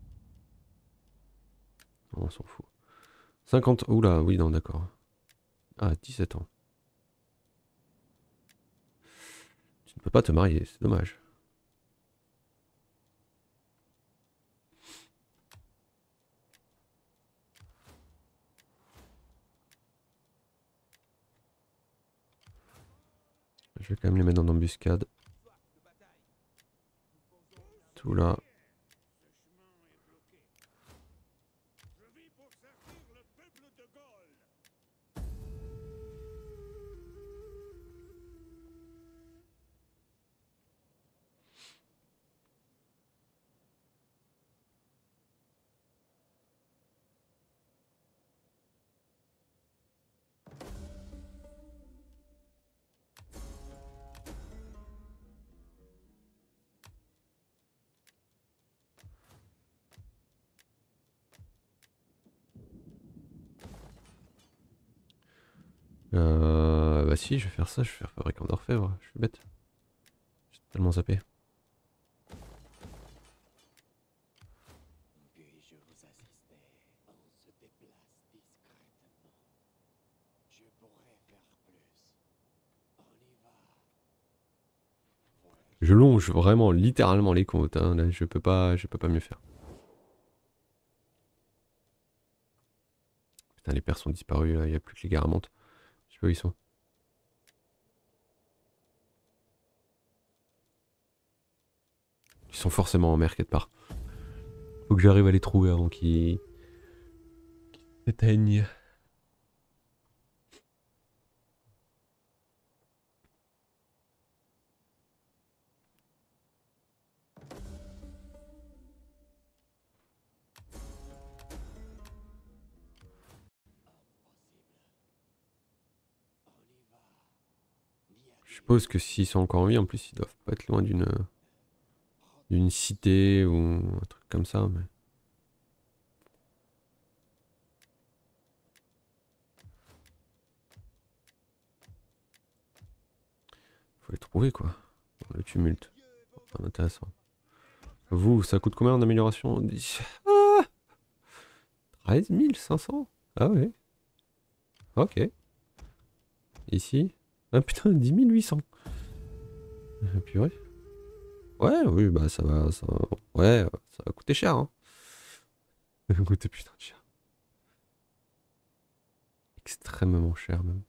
On s'en fout. cinquante... Oula, oui, non, d'accord. Ah, dix-sept ans. Tu ne peux pas te marier, c'est dommage. Je vais quand même les mettre en embuscade. Tout là. Euh, bah si, je vais faire ça, je vais faire fabricant d'orfèvre, je suis bête. J'ai tellement zappé. Je longe vraiment littéralement les côtes, hein. Là, je peux pas, je peux pas mieux faire. Putain, les pères sont disparus, là, il n'y a plus que les garamantes. Je sais où ils sont. Ils sont forcément en mer quelque part. Faut que j'arrive à les trouver avant qu'ils s'éteignent. Je suppose que s'ils sont encore en vie, en plus ils doivent pas être loin d'une d'une cité ou un truc comme ça. Mais... faut les trouver quoi. Le tumulte. Pas intéressant. Vous, ça coûte combien en amélioration? Ah, treize mille cinq cents. Ah ouais. Ok. Ici. Ah putain, dix mille huit cents. Ah, purée. Ouais, oui, bah ça va, ça va. Ouais, ça va coûter cher, hein. Ça va coûter putain de cher. Extrêmement cher, même.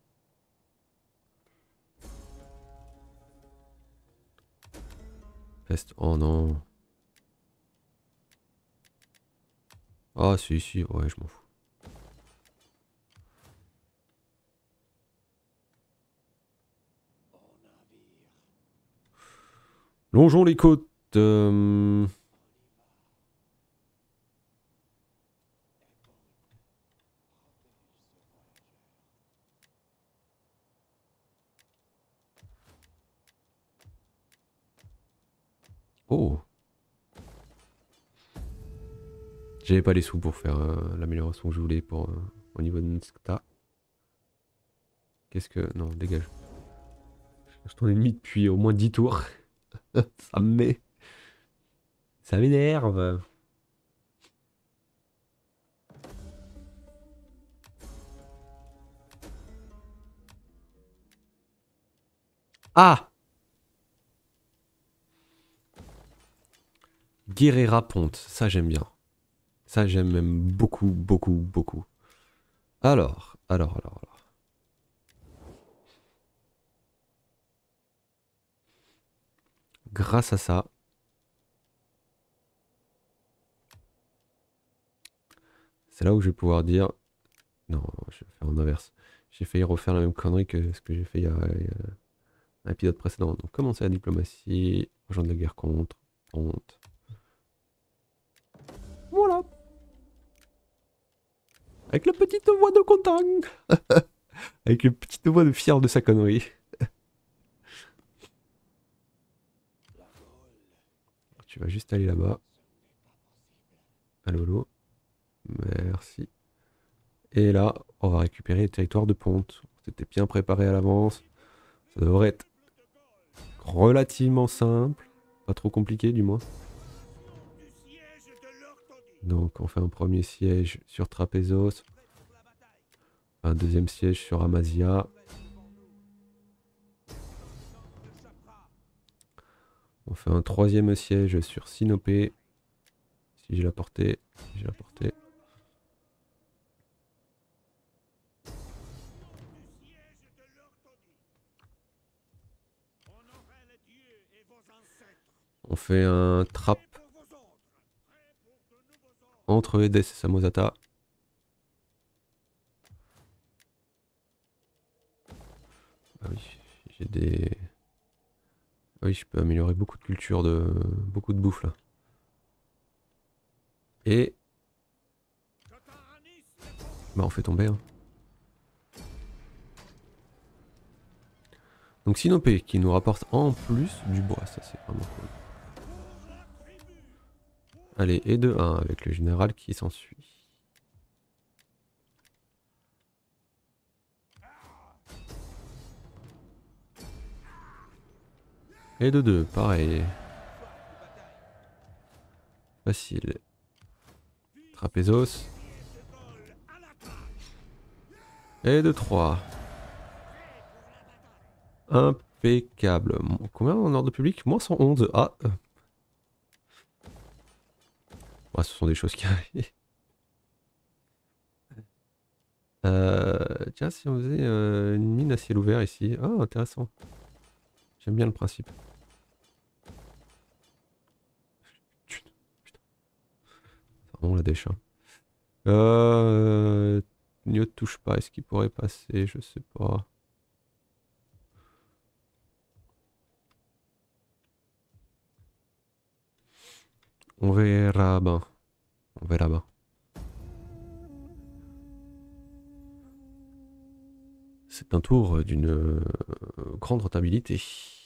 Peste. Oh non. Ah, si, si, ouais, je m'en fous. Longeons les côtes. Euh... Oh. J'avais pas les sous pour faire euh, l'amélioration que je voulais pour, euh, au niveau de Nskta. Qu'est-ce que... Non, dégage. Je cherche ton ennemi depuis au moins dix tours. Ça me met... Ça m'énerve. Ah! Guerrera Ponte, ça j'aime bien. Ça j'aime même beaucoup, beaucoup, beaucoup. Alors, alors, alors, alors. Grâce à ça... C'est là où je vais pouvoir dire... Non, je vais faire en inverse. J'ai failli refaire la même connerie que ce que j'ai fait il y a, il y a un épisode précédent. Donc commencer la diplomatie, rejoindre la guerre contre, honte. Voilà. Avec la petite voix de content. Avec la petite voix de fier de sa connerie. Tu vas juste aller là-bas. Allô, allô. Merci. Et là, on va récupérer le territoire de Ponte. C'était bien préparé à l'avance. Ça devrait être relativement simple. Pas trop compliqué du moins. Donc on fait un premier siège sur Trapezos. Un deuxième siège sur Amasia. On fait un troisième siège sur Sinopé. Si j'ai la portée. Si j'ai la portée. On fait un trap entre Edes et Samosata. Ah oui, j'ai des... Ah oui, je peux améliorer beaucoup de culture, de beaucoup de bouffe là. Et... Bah on fait tomber. Hein. Donc Sinopé qui nous rapporte en plus du bois, ça c'est vraiment cool. Allez, et de un avec le général qui s'ensuit. Et de deux, pareil. Facile. Trapezos. Et de trois. Impeccable. Combien en ordre public? Moins cent onze. Ah. Ouais, ce sont des choses qui arrivent. Euh, Tiens, si on faisait euh, une mine à ciel ouvert ici. Ah, intéressant. J'aime bien le principe. Putain, putain. C'est vraiment la dèche. Hein. Euh... Ne touche pas. Est-ce qu'il pourrait passer? Je sais pas. On verra ben. On verra ben. C'est un tour d'une euh, grande rentabilité.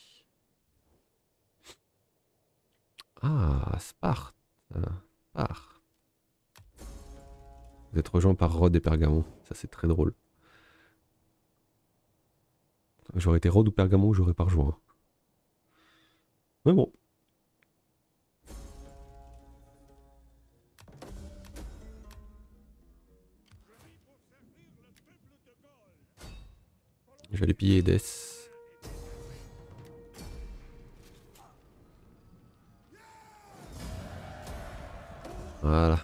Ah, Sparte. Sparte. Vous êtes rejoint par Rhodes et Pergamon. Ça, c'est très drôle. J'aurais été Rhodes ou Pergamon, j'aurais pas rejoint. Mais bon. Je vais aller piller Édesse. Voilà.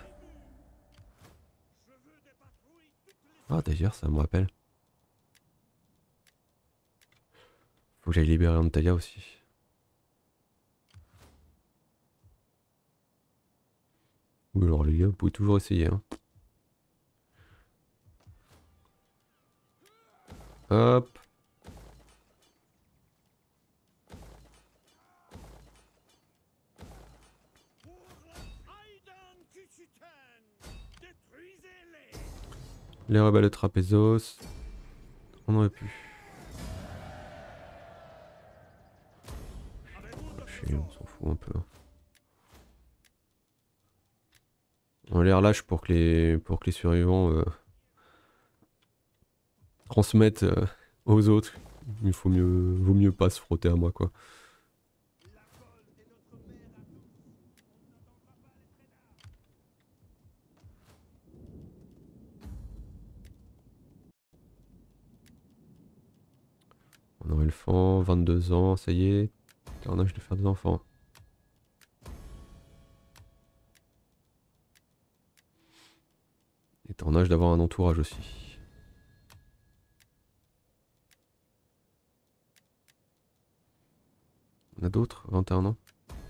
Ah d'ailleurs, ça me rappelle. Faut que j'aille libérer Antalya aussi. Oui alors les gars, vous pouvez toujours essayer. Hein. Hop. Les rebelles de Trapézos. On aurait pu. On s'en fout un peu. On les relâche pour que les, pour que les survivants euh, transmettent euh, aux autres. Il faut mieux, vaut mieux pas se frotter à moi quoi. On aurait le fan, vingt-deux ans, ça y est. T'es en âge de faire des enfants. Et t'es en âge d'avoir un entourage aussi. On a d'autres, vingt et un ans.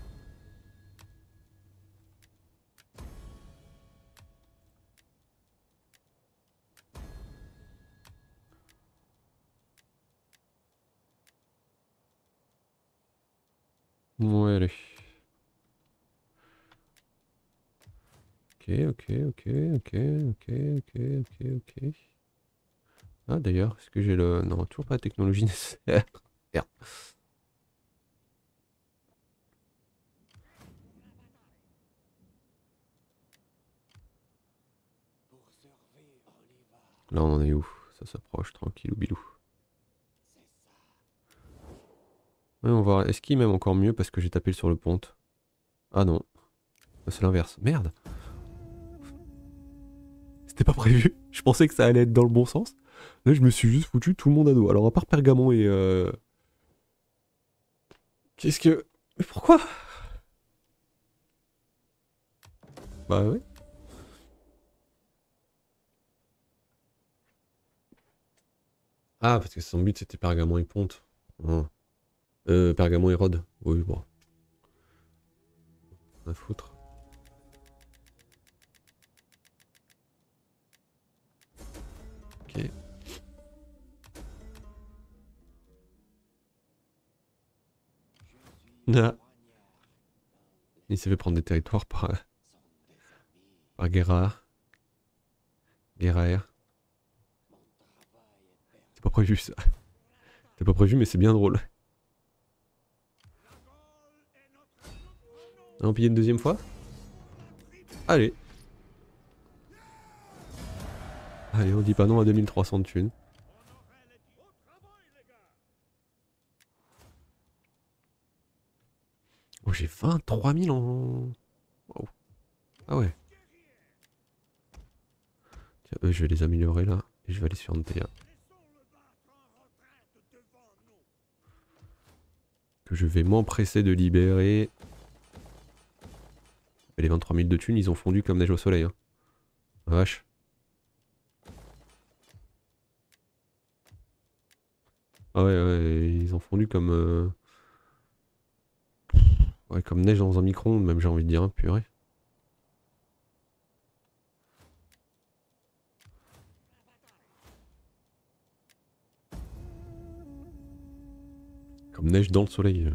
Ouais, allez. Ok, ok, ok, ok, ok, ok, ok, ok. Ah d'ailleurs, est-ce que j'ai le... Non, toujours pas la technologie nécessaire. Merde. Là on en est où? Ça s'approche, tranquille ou bilou. Ouais, on va voir. Est-ce qu'il m'aime encore mieux parce que j'ai tapé sur le ponte? Ah non. C'est l'inverse. Merde. C'était pas prévu. Je pensais que ça allait être dans le bon sens. Là, je me suis juste foutu tout le monde à dos. Alors, à part Pergamon et... Euh... Qu'est-ce que... Mais pourquoi? Bah ouais. Ah, parce que son but c'était Pergamon et Ponte. Ah. Euh, Pergamon et Rhodes. Oui, bon. À foutre. Ok. Ah. Il s'est fait prendre des territoires par... par Guerra. Guerra. C'est pas prévu ça. C'est pas prévu mais c'est bien drôle. On piller une deuxième fois? Allez. Allez, on dit pas non à deux mille trois cents de thunes. Oh, j'ai vingt-trois mille en... Wow. Ah ouais. Tiens, eux, je vais les améliorer là. Et je vais aller sur Antea. Que je vais m'empresser de libérer. Et les vingt-trois mille de thunes, ils ont fondu comme neige au soleil. Hein. Vache. Ah ouais, ouais, ils ont fondu comme... euh, Ouais, comme neige dans un micro-ondes, même j'ai envie de dire, hein, purée. Comme neige dans le soleil.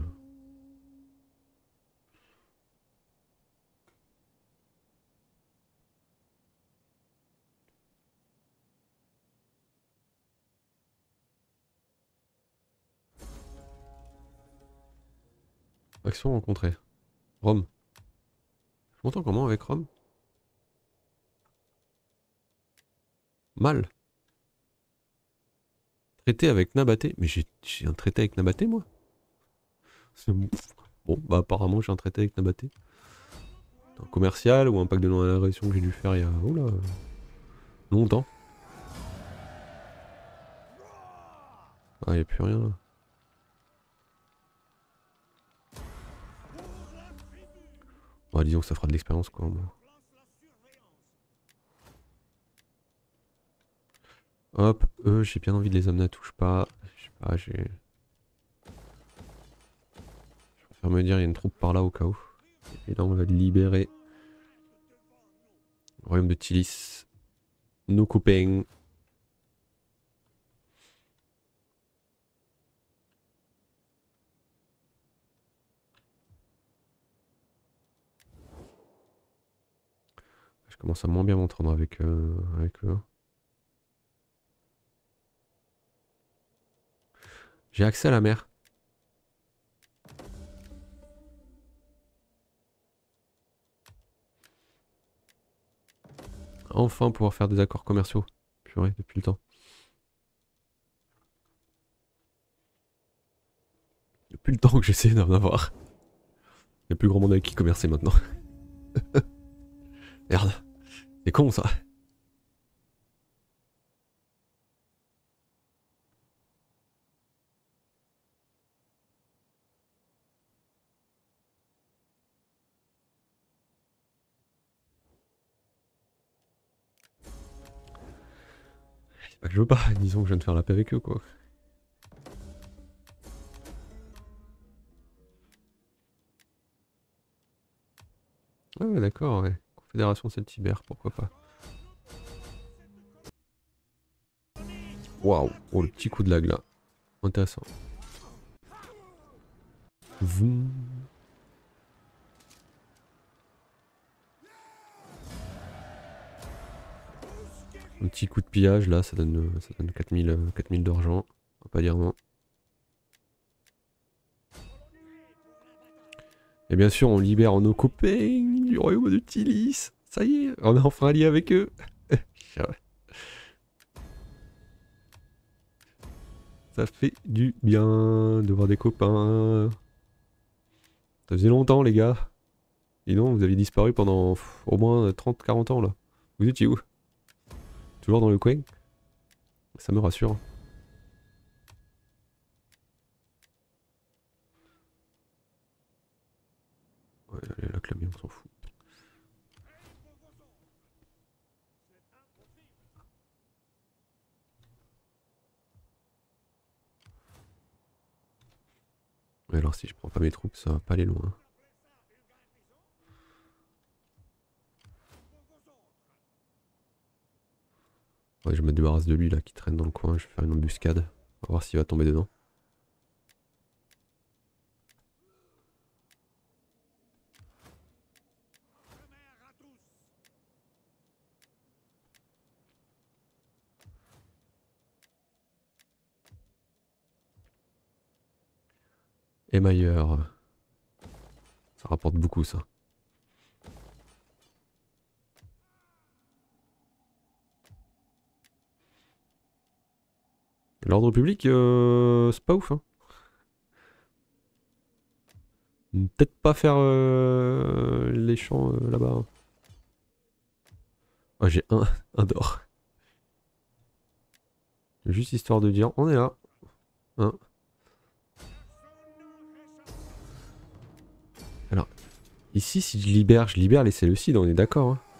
Action rencontrée. Rome. Je m'entends comment avec Rome? Mal. Traité avec Nabaté. Mais j'ai un traité avec Nabaté, moi? Bon, bah apparemment j'ai un traité avec Nabaté. Un commercial ou un pacte de non-agression que j'ai dû faire il y a... Oula... longtemps. Ah, y a plus rien là. Bon, disons que ça fera de l'expérience quoi. Moi. Hop, eux, j'ai bien envie de les amener à touche pas. Je sais pas, j'ai... Je préfère me dire, il y a une troupe par là au cas où. Et là, on va libérer le royaume de Tilis. Nos copains. Je commence à moins bien m'entendre avec, euh, avec eux. J'ai accès à la mer. Enfin pouvoir faire des accords commerciaux. Purée, depuis le temps. Depuis le temps que j'essaie d'en avoir. Il n'y a plus grand monde avec qui commercer maintenant. Merde. C'est con ça. C'est pas que je veux pas, disons que je viens de faire la paix avec eux quoi. Ah ouais d'accord, ouais. Confédération Celtibère, pourquoi pas. Waouh, oh le petit coup de lag là. Intéressant. Vroom. Un petit coup de pillage là, ça donne, ça donne quatre mille, quatre mille d'argent. On va pas dire non. Et bien sûr, on libère nos copains du royaume de Tilis. Ça y est, on est enfin allié avec eux. Ça fait du bien de voir des copains. Ça faisait longtemps les gars. Et non, vous aviez disparu pendant pff, au moins trente quarante ans là. Vous étiez où? Toujours dans le coin? Ça me rassure. Ouais, allez, la clavier, on s'en fout. Ouais, alors si je prends pas mes troupes, ça va pas aller loin. Ouais, je me débarrasse de lui là qui traîne dans le coin, je vais faire une embuscade. On va voir s'il va tomber dedans. Émailleur. Ça rapporte beaucoup ça. L'ordre public, euh, c'est pas ouf hein. Peut-être pas faire euh, les champs euh, là-bas. Oh, j'ai un, un d'or. Juste histoire de dire, on est là. Hein. Alors, ici, si je libère, je libère les Séleucides, on est d'accord. Hein.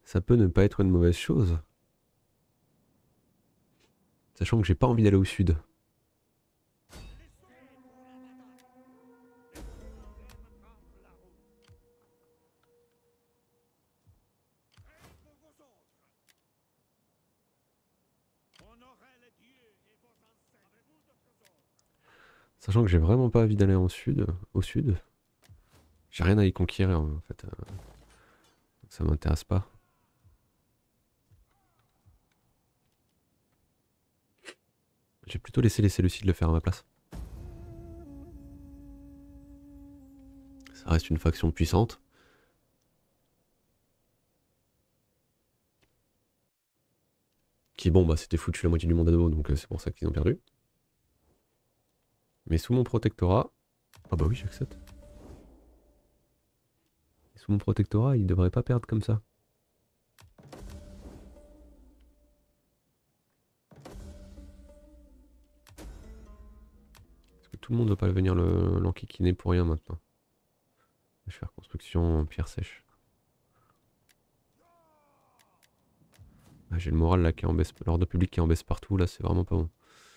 Ça peut ne pas être une mauvaise chose. Sachant que j'ai pas envie d'aller au sud. Sachant que j'ai vraiment pas envie d'aller en sud, au sud. J'ai rien à y conquérir en fait. Ça m'intéresse pas. J'ai plutôt laissé les Séleucides le faire à ma place. Ça reste une faction puissante. Qui bon bah c'était foutu la moitié du monde à dos, donc euh, c'est pour ça qu'ils ont perdu. Mais sous mon protectorat... Ah bah oui j'accepte. Sous mon protectorat, ils devraient pas perdre comme ça. Parce que tout le monde ne va pas venir l'enquiquiner pour rien maintenant. Je vais faire construction en pierre sèche. Ah, j'ai le moral là qui est en baisse, l'ordre public qui est en baisse partout, là c'est vraiment pas bon.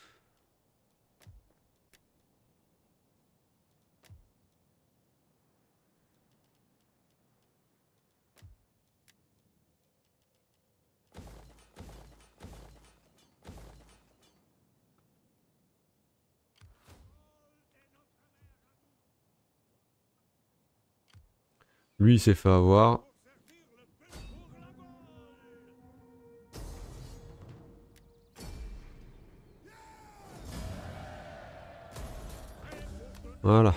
Lui il s'est fait avoir. Voilà.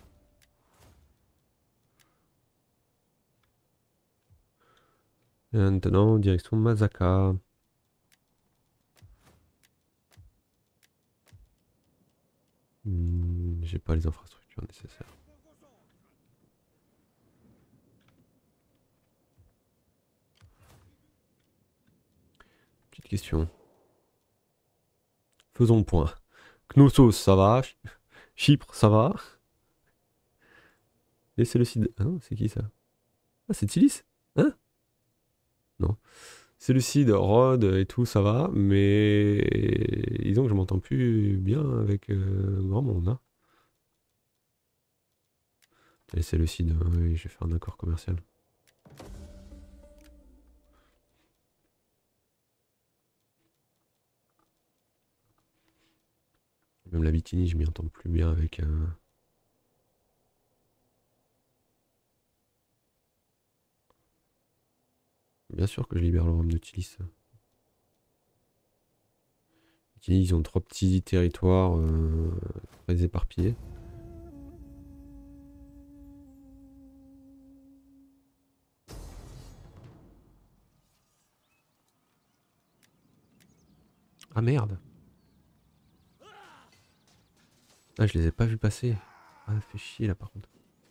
Et maintenant, direction Mazaka. Hmm, j'ai pas les infrastructures nécessaires. Petite question. Faisons le point. Knossos, ça va. Chypre, ça va. Et c'est le Cid. Ah non, c'est qui ça? Ah, c'est Tilis? Hein? Non. C'est Lucide, Rhodes et tout, ça va, mais disons que je m'entends plus bien avec euh, grand monde. Hein. Et c'est Lucide, oui, je vais faire un accord commercial. Même la Bithynie, je m'y entends plus bien avec... Euh... Bien sûr que je libère le royaume de Tilis. Ils ont trois petits territoires euh, très éparpillés. Ah merde! Ah, je les ai pas vus passer. Ah, ça fait chier là par contre.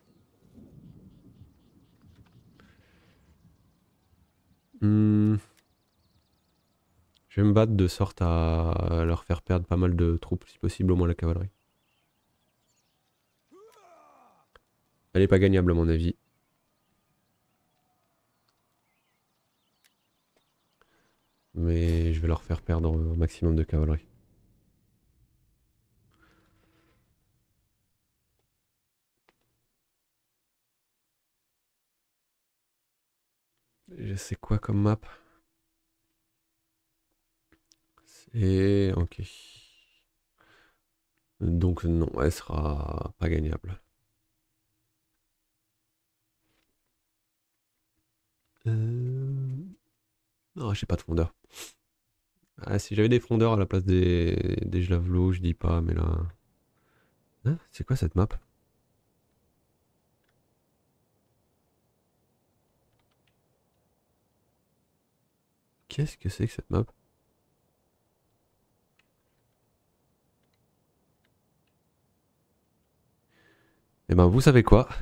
Hmm. Je vais me battre de sorte à leur faire perdre pas mal de troupes, si possible, au moins la cavalerie. Elle est pas gagnable à mon avis. Mais je vais leur faire perdre un maximum de cavalerie. C'est quoi comme map? C'est... ok. Donc non, elle sera pas gagnable. Euh... Non, j'ai pas de fondeur. Ah, si j'avais des fondeurs à la place des, des javelots, je dis pas, mais là... Hein, c'est quoi cette map? Qu'est-ce que c'est que cette map? Eh ben, vous savez quoi?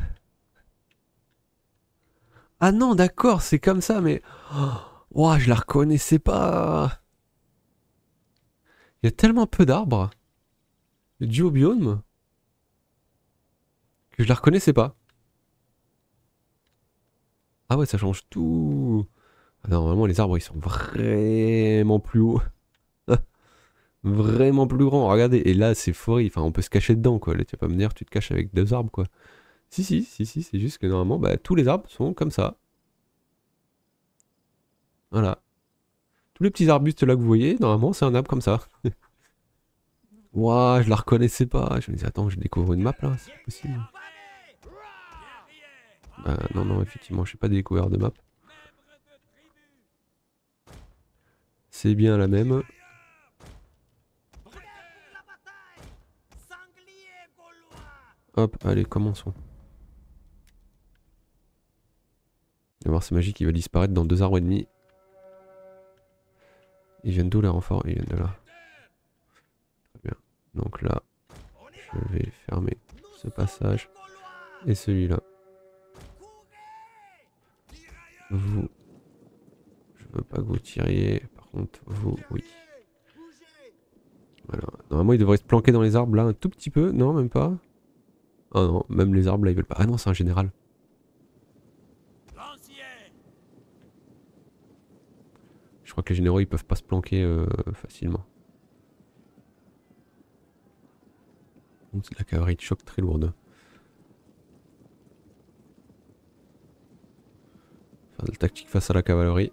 Ah non, d'accord, c'est comme ça, mais... Oh, ouah, je la reconnaissais pas. Il y a tellement peu d'arbres. Le duobiome. Que je la reconnaissais pas. Ah ouais, ça change tout. Ah non, normalement les arbres ils sont vraiment plus hauts. Vraiment plus grands, regardez. Et là c'est forêt, enfin on peut se cacher dedans quoi. Là tu vas pas me dire tu te caches avec deux arbres quoi. Si si, si si, c'est juste que normalement bah, tous les arbres sont comme ça. Voilà. Tous les petits arbustes là que vous voyez, normalement c'est un arbre comme ça. Ouah, je la reconnaissais pas. Je me disais attends, je découvre une map là, c'est pas possible. Bah non non, effectivement, je suis pas découvert de map. C'est bien la même. Hop, allez, commençons. On va voir, c'est magique, il va disparaître dans deux arbres et demi. Ils viennent d'où les renforts? Ils viennent de là. Très bien. Donc là, je vais fermer ce passage. Et celui-là. Vous, je veux pas que vous tiriez. Par contre, vous, oui. Voilà. Normalement, il devrait se planquer dans les arbres là un tout petit peu. Non, même pas. Oh non, même les arbres là, ils veulent pas. Ah non, c'est un général. Je crois que les généraux, ils peuvent pas se planquer euh, facilement. Donc c'est de la cavalerie de choc très lourde. Faire de la tactique face à la cavalerie.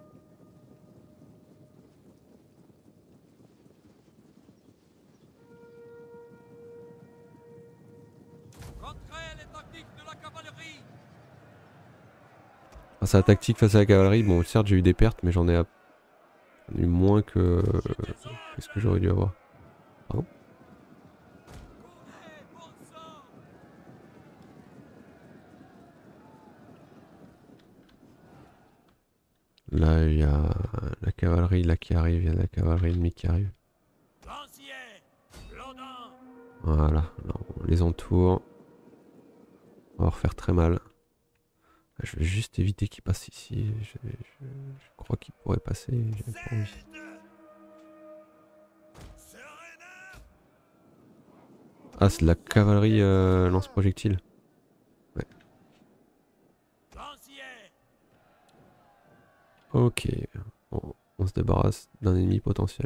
Face à la tactique face à la cavalerie, bon certes j'ai eu des pertes mais j'en ai, à... j'en ai eu moins que, que ce que j'aurais dû avoir. Pardon. Là il y a la cavalerie là qui arrive, il y a la cavalerie ennemie qui arrive. Voilà, là, on les entoure. On va leur faire très mal. Je vais juste éviter qu'ils passent ici. Je, je, je crois qu'ils pourraient passer, j'ai pas envie. Ah, c'est de la cavalerie euh, lance-projectile. Ouais. Ok. On, on se débarrasse d'un ennemi potentiel.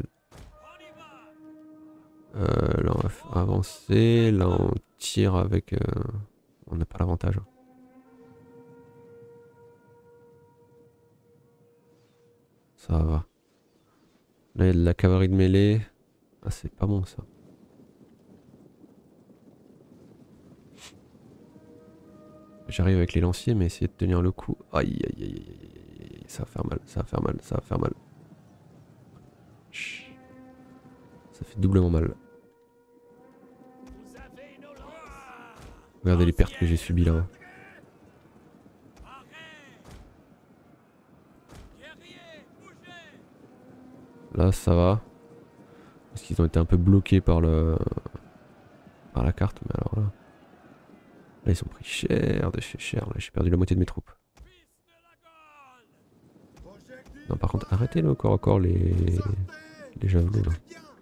Euh, là, on va avancer. Là, on tire avec... Euh, on n'a pas l'avantage. Ça va. Là, il y a de la cavalerie de mêlée. Ah, c'est pas bon, ça. J'arrive avec les lanciers, mais essayer de tenir le coup. Aïe, aïe, aïe, aïe, aïe. Ça va faire mal, ça va faire mal, ça va faire mal. Chut. Ça fait doublement mal. Regardez les pertes que j'ai subies là. Hein. Là, ça va. Parce qu'ils ont été un peu bloqués par le... par la carte, mais alors là... Là, ils sont pris cher de chez cher. Là, j'ai perdu la moitié de mes troupes. Non, par contre, arrêtez le corps à corps les... les javelots là.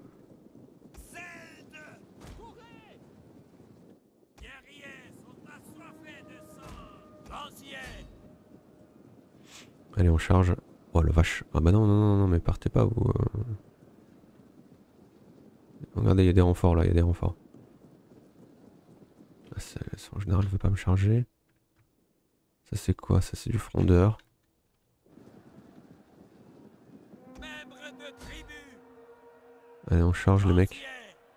Allez, on charge. Oh la vache. Ah bah non, non, non, non, mais partez pas vous. Euh... Regardez, il y a des renforts là, il y a des renforts. Ah, en général, veut pas me charger. Ça c'est quoi? Ça c'est du frondeur. Allez, on charge le mec.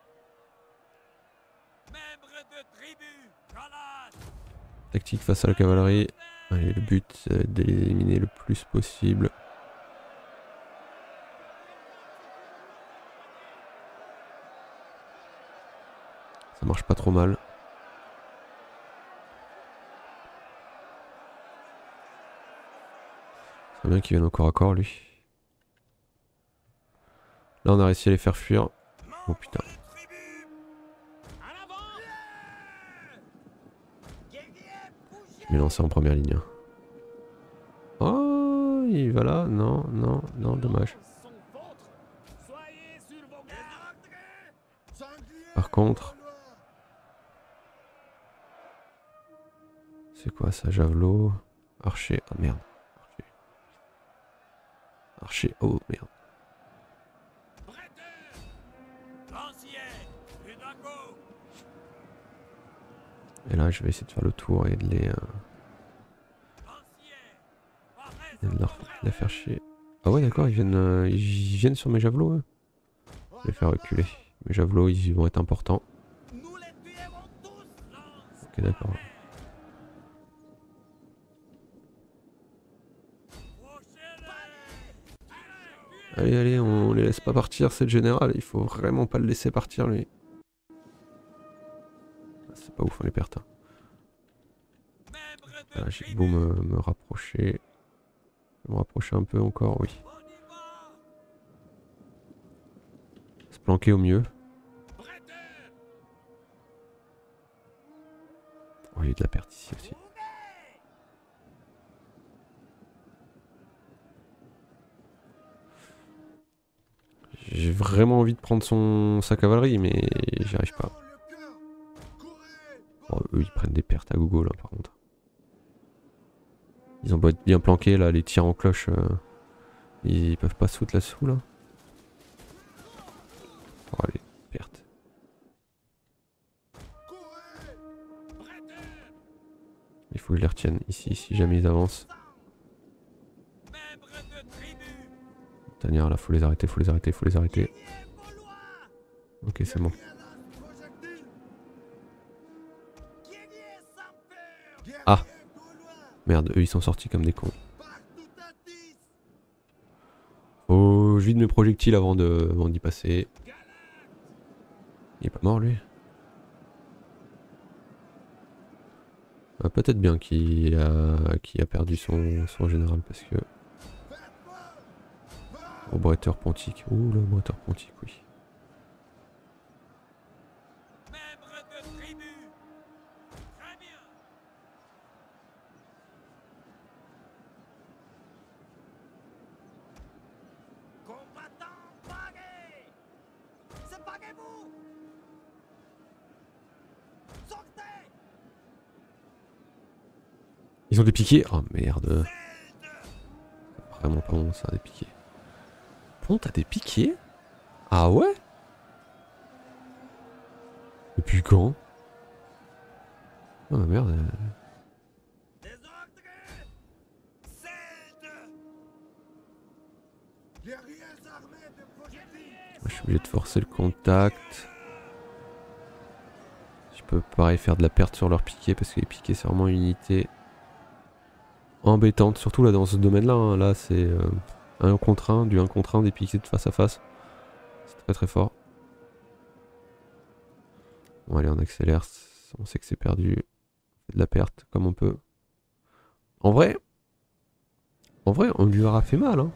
Tactique face à la cavalerie. Allez, le but c'est d'éliminer le plus possible. Ça marche pas trop mal. C'est bien qu'il vienne au corps à corps lui. Là on a réussi à les faire fuir. Oh putain. Je m'ai lancé en première ligne. Hein. Oh, il va là. Non, non, non, dommage. Par contre... C'est quoi ça? Javelot? Archer? Ah merde. Archer. Archer. Oh merde. Et là, je vais essayer de faire le tour et de les, euh, et de leur, de les faire chier. Ah ouais, d'accord, ils viennent, euh, ils viennent sur mes javelots. Eux. Je vais les faire reculer. Mes javelots, ils vont être importants. Ok, d'accord. Allez, allez, on les laisse pas partir, c'est le général. Il faut vraiment pas le laisser partir, lui. C'est pas ouf, hein, les pertes. Hein. Voilà, j'ai beau me, me rapprocher. Je vais me rapprocher un peu encore, oui. Se planquer au mieux. Oh, il y a de la perte ici aussi. J'ai vraiment envie de prendre son sa cavalerie, mais j'y arrive pas. Oh, eux, ils prennent des pertes à gogo, là, par contre. Ils ont beau être bien planqués, là, les tirs en cloche. Euh, ils peuvent pas se foutre là-dessous, là. Oh, les pertes. Il faut que je les retienne ici, si jamais ils avancent. Tanière, là, faut les arrêter, faut les arrêter, faut les arrêter. Ok, c'est bon. Ah! Merde, eux, ils sont sortis comme des cons. Oh, je vide mes projectiles avant de, avant d'y passer. Il est pas mort, lui? Ah, peut-être bien qu'il a, qu'il a perdu son, son général, parce que... Au bretteur pontique. Ouh, le bretteur pontique, oui. Ils ont des piquets. Oh merde. C'est vraiment pas bon ça, des piquets. Bon, t'as des piquets? Ah ouais? Depuis quand? Oh merde. Je suis obligé de forcer le contact. Je peux pareil faire de la perte sur leurs piquets parce que les piquets c'est vraiment une unité embêtante. Surtout là dans ce domaine là. Hein. Là c'est euh, un contre un, du un contre un des piquets de face à face. C'est très très fort. Bon allez on accélère. On sait que c'est perdu. On fait de la perte comme on peut. En vrai. En vrai on lui aura fait mal. Hein.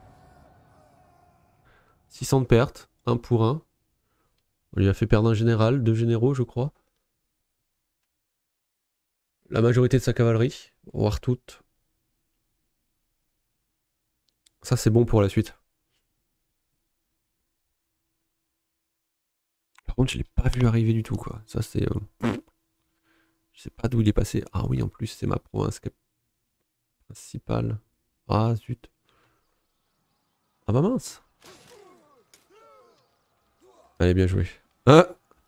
six cents de pertes. un pour un. On lui a fait perdre un général, deux généraux, je crois. La majorité de sa cavalerie, voire toute. Ça, c'est bon pour la suite. Par contre, je l'ai pas vu arriver du tout, quoi. Ça, c'est... Euh... Je sais pas d'où il est passé. Ah oui, en plus, c'est ma province principale. Ah, zut. Ah bah mince. Allez, bien joué. Ah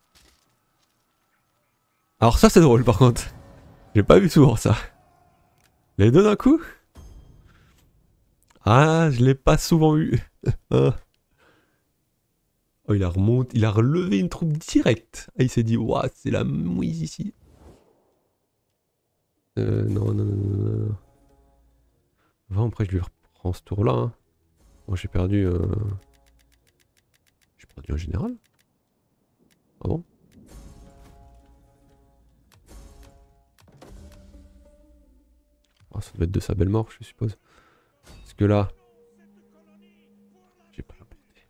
Alors ça, c'est drôle, par contre. J'ai pas vu souvent, ça. Les deux d'un coup? Ah, je l'ai pas souvent eu. Oh, il a remonté, il a relevé une troupe directe. Ah, il s'est dit, waouh, c'est la mouise ici. Euh, non, non, non, non, non. Bon, après, je lui reprends ce tour-là. Hein. Bon, j'ai perdu... Euh... J'ai perdu un général. Ah bon? Oh, ça doit être de sa belle mort, je suppose. Parce que là... J'ai pas la portée.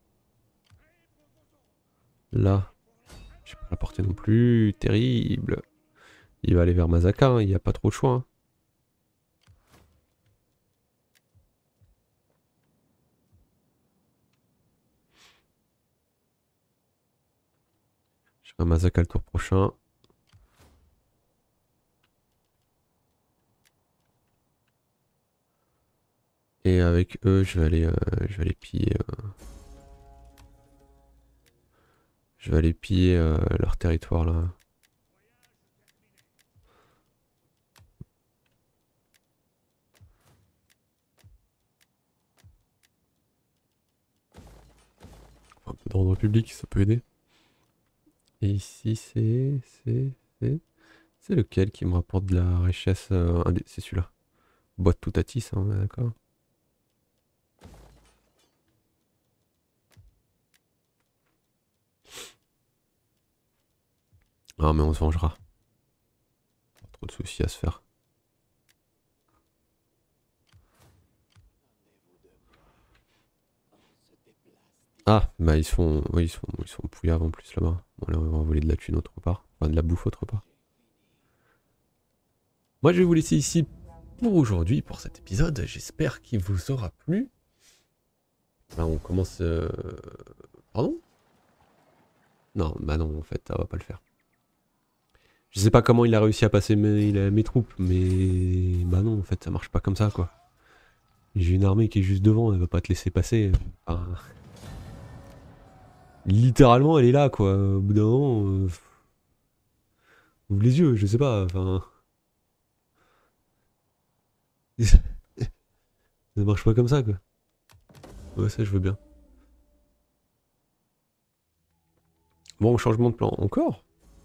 Là... J'ai pas la portée non plus. Terrible. Il va aller vers Mazaka, hein. Il n'y a pas trop de choix. Hein. Je serai à Mazaka le tour prochain. Et avec eux, je vais aller, euh, je vais aller piller... Euh, je vais aller piller euh, leur territoire là. Un peu d'ordre public, ça peut aider. Et ici, c'est... C'est... C'est... C'est lequel qui me rapporte de la richesse euh, C'est celui-là. Boîte tout à tisse, hein, d'accord. Ah mais on se vengera. Pas trop de soucis à se faire. Ah, bah ils sont, oui, ils sont, ils sont pouillaves en plus là-bas. Bon, là, on va voler de la thune autre part. Enfin, de la bouffe autre part. Moi, je vais vous laisser ici pour aujourd'hui, pour cet épisode. J'espère qu'il vous aura plu. Là, on commence... Euh... Pardon? Non, bah non, en fait, ça va pas le faire. Je sais pas comment il a réussi à passer mes, mes troupes, mais... Bah non, en fait, ça marche pas comme ça, quoi. J'ai une armée qui est juste devant, elle va pas te laisser passer. Enfin... Littéralement, elle est là, quoi. Au bout d'un moment... Euh... Ouvre les yeux, je sais pas, enfin... Ça marche pas comme ça, quoi. Ouais, ça, je veux bien. Bon, changement de plan. Encore?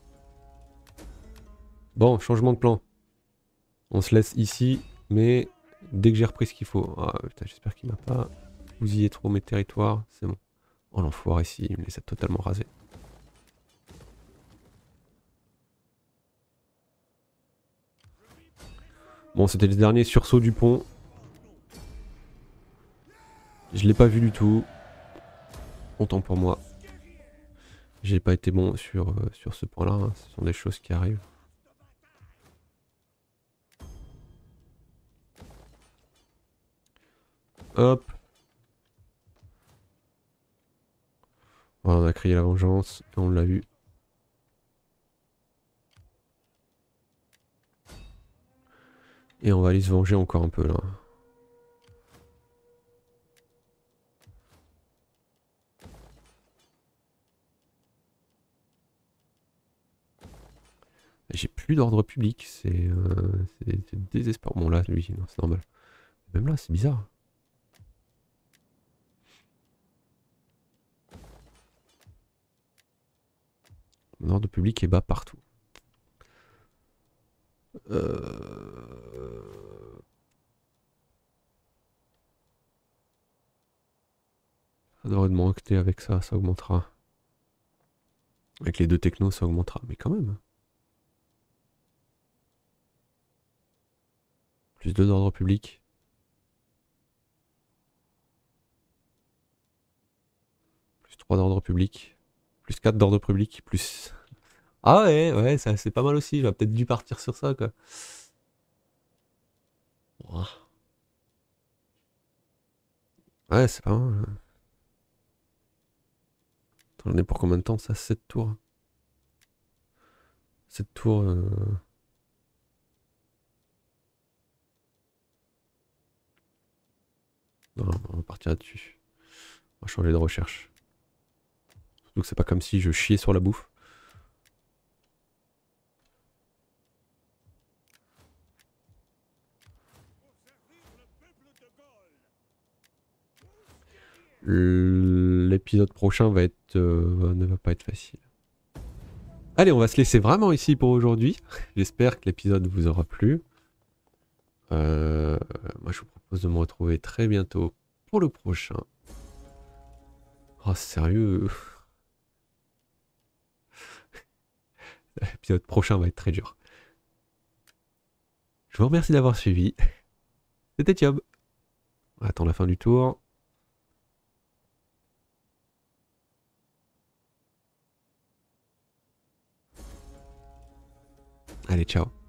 Bon, changement de plan. On se laisse ici, mais dès que j'ai repris ce qu'il faut... Ah, putain, j'espère qu'il m'a pas bousillé trop mes territoires. C'est bon. Oh, l'enfoiré ici, il me les a totalement rasés. Bon, c'était le dernier sursaut du pont. Je l'ai pas vu du tout. Content pour moi. J'ai pas été bon sur, euh, sur ce point-là. Hein. Ce sont des choses qui arrivent. Hop. Voilà, on a crié la vengeance. Et on l'a eu. Et on va aller se venger encore un peu là. J'ai plus d'ordre public, c'est euh, désespérant. Bon là, lui, c'est normal. Même là, c'est bizarre. Mon ordre public est bas partout. Euh... Ça devrait augmenter avec ça, ça augmentera. Avec les deux technos, ça augmentera, mais quand même. Plus deux d'ordre public. Plus trois d'ordre public. Plus quatre d'ordre public. Plus... Ah ouais, ouais, ça c'est pas mal aussi. J'aurais peut-être dû partir sur ça, quoi. Ouais, c'est pas mal. J'en ai pour combien de temps ça? sept tours. sept tours... Euh... Non, on va partir là-dessus. On va changer de recherche. Surtout que c'est pas comme si je chiais sur la bouffe. L'épisode prochain va être, euh, ne va pas être facile. Allez, on va se laisser vraiment ici pour aujourd'hui. J'espère que l'épisode vous aura plu. Euh, moi, je vous propose de me retrouver très bientôt pour le prochain. Oh, sérieux? L'épisode prochain va être très dur. Je vous remercie d'avoir suivi. C'était Thiob. On attend la fin du tour. Allez, ciao.